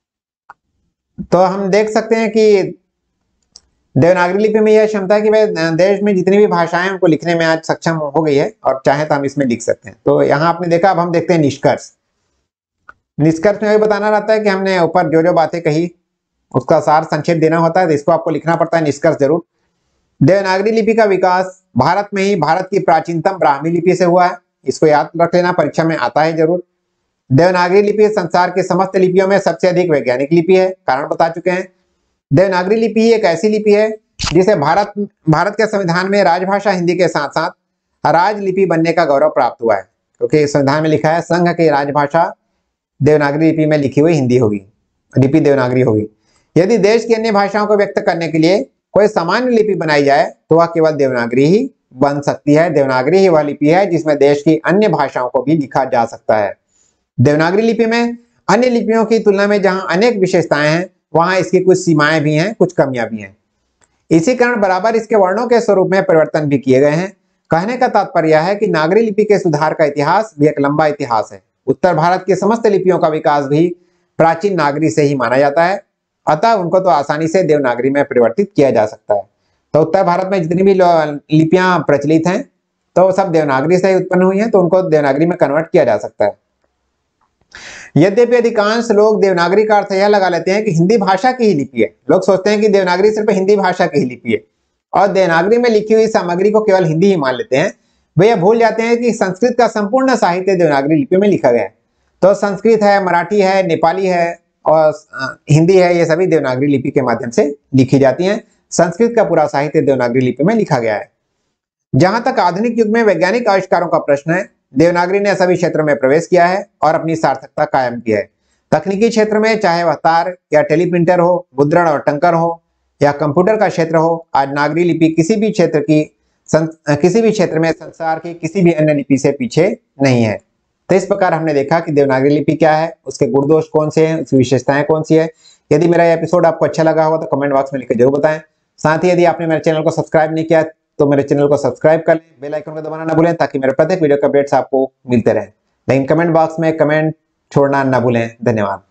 तो हम देख सकते हैं कि देवनागरी लिपि में यह क्षमता है कि वह देश में जितनी भी भाषाएं उनको लिखने में आज सक्षम हो गई है और चाहे तो हम इसमें लिख सकते हैं। तो यहाँ आपने देखा, अब हम देखते हैं निष्कर्ष। निष्कर्ष में यह बताना रहता है कि हमने ऊपर जो जो बातें कही उसका सार संक्षेप देना होता है, तो इसको आपको लिखना पड़ता है निष्कर्ष जरूर। देवनागरी लिपि का विकास भारत में ही भारत की प्राचीनतम ब्राह्मी लिपि से हुआ है, इसको याद रख लेना, परीक्षा में आता है जरूर। देवनागरी लिपि संसार के समस्त लिपियों में सबसे अधिक वैज्ञानिक लिपि है, कारण बता चुके हैं। देवनागरी लिपि एक ऐसी लिपि है जिसे भारत के संविधान में राजभाषा हिंदी के साथ साथ राजलिपि बनने का गौरव प्राप्त हुआ है, क्योंकि संविधान में लिखा है संघ की राजभाषा देवनागरी लिपि में लिखी हुई हिंदी होगी, लिपि देवनागरी होगी। यदि देश की अन्य भाषाओं को व्यक्त करने के लिए कोई सामान्य लिपि बनाई जाए तो वह केवल देवनागरी ही बन सकती है। देवनागरी ही वह लिपि है जिसमें देश की अन्य भाषाओं को भी लिखा जा सकता है। देवनागरी लिपि में अन्य लिपियों की तुलना में जहां अनेक विशेषताएं हैं, वहां इसकी कुछ सीमाएं भी हैं, कुछ कमियां भी हैं। इसी कारण बराबर इसके वर्णों के स्वरूप में परिवर्तन भी किए गए हैं। कहने का तात्पर्य है कि नागरी लिपि के सुधार का इतिहास भी एक लंबा इतिहास है। उत्तर भारत की समस्त लिपियों का विकास भी प्राचीन नागरी से ही माना जाता है, अतः उनको तो आसानी से देवनागरी में परिवर्तित किया जा सकता है। तो उत्तर भारत में जितनी भी लिपियां प्रचलित हैं तो वो सब देवनागरी से ही उत्पन्न हुई हैं, तो उनको देवनागरी में कन्वर्ट किया जा सकता है। यद्यपि अधिकांश लोग देवनागरी का अर्थ यह लगा लेते हैं कि हिंदी भाषा की ही लिपि है। लोग सोचते हैं कि देवनागरी सिर्फ हिंदी भाषा की ही लिपि है और देवनागरी में लिखी हुई सामग्री को केवल हिंदी ही मान लेते हैं। वे यह भूल जाते हैं कि संस्कृत का संपूर्ण साहित्य देवनागरी लिपि में लिखा गया है। तो संस्कृत है, मराठी है, नेपाली है और हिंदी है, ये सभी देवनागरी लिपि के माध्यम से लिखी जाती हैं। संस्कृत का पूरा साहित्य देवनागरी लिपि में लिखा गया है। जहां तक आधुनिक युग में वैज्ञानिक आविष्कारों का प्रश्न है, देवनागरी ने सभी क्षेत्रों में प्रवेश किया है और अपनी सार्थकता कायम की है। तकनीकी क्षेत्र में चाहे वह तार या टेलीप्रिंटर हो, मुद्रण और टंकर हो या कंप्यूटर का क्षेत्र हो, आज नागरी लिपि किसी भी क्षेत्र में संसार की किसी भी अन्य लिपि से पीछे नहीं है। तो इस प्रकार हमने देखा कि देवनागरी लिपि क्या है, उसके गुण दोष कौन से हैं, उसकी विशेषताएं कौन सी है। यदि मेरा एपिसोड आपको अच्छा लगा होगा तो कमेंट बॉक्स में लिखकर जरूर बताएं। साथ ही यदि आपने मेरे चैनल को सब्सक्राइब नहीं किया तो मेरे चैनल को सब्सक्राइब कर लें, बेल आइकन को दबाना ना भूलें ताकि मेरे प्रत्येक वीडियो के अपडेट्स आपको मिलते रहें। लेकिन कमेंट बॉक्स में कमेंट छोड़ना ना भूलें। धन्यवाद।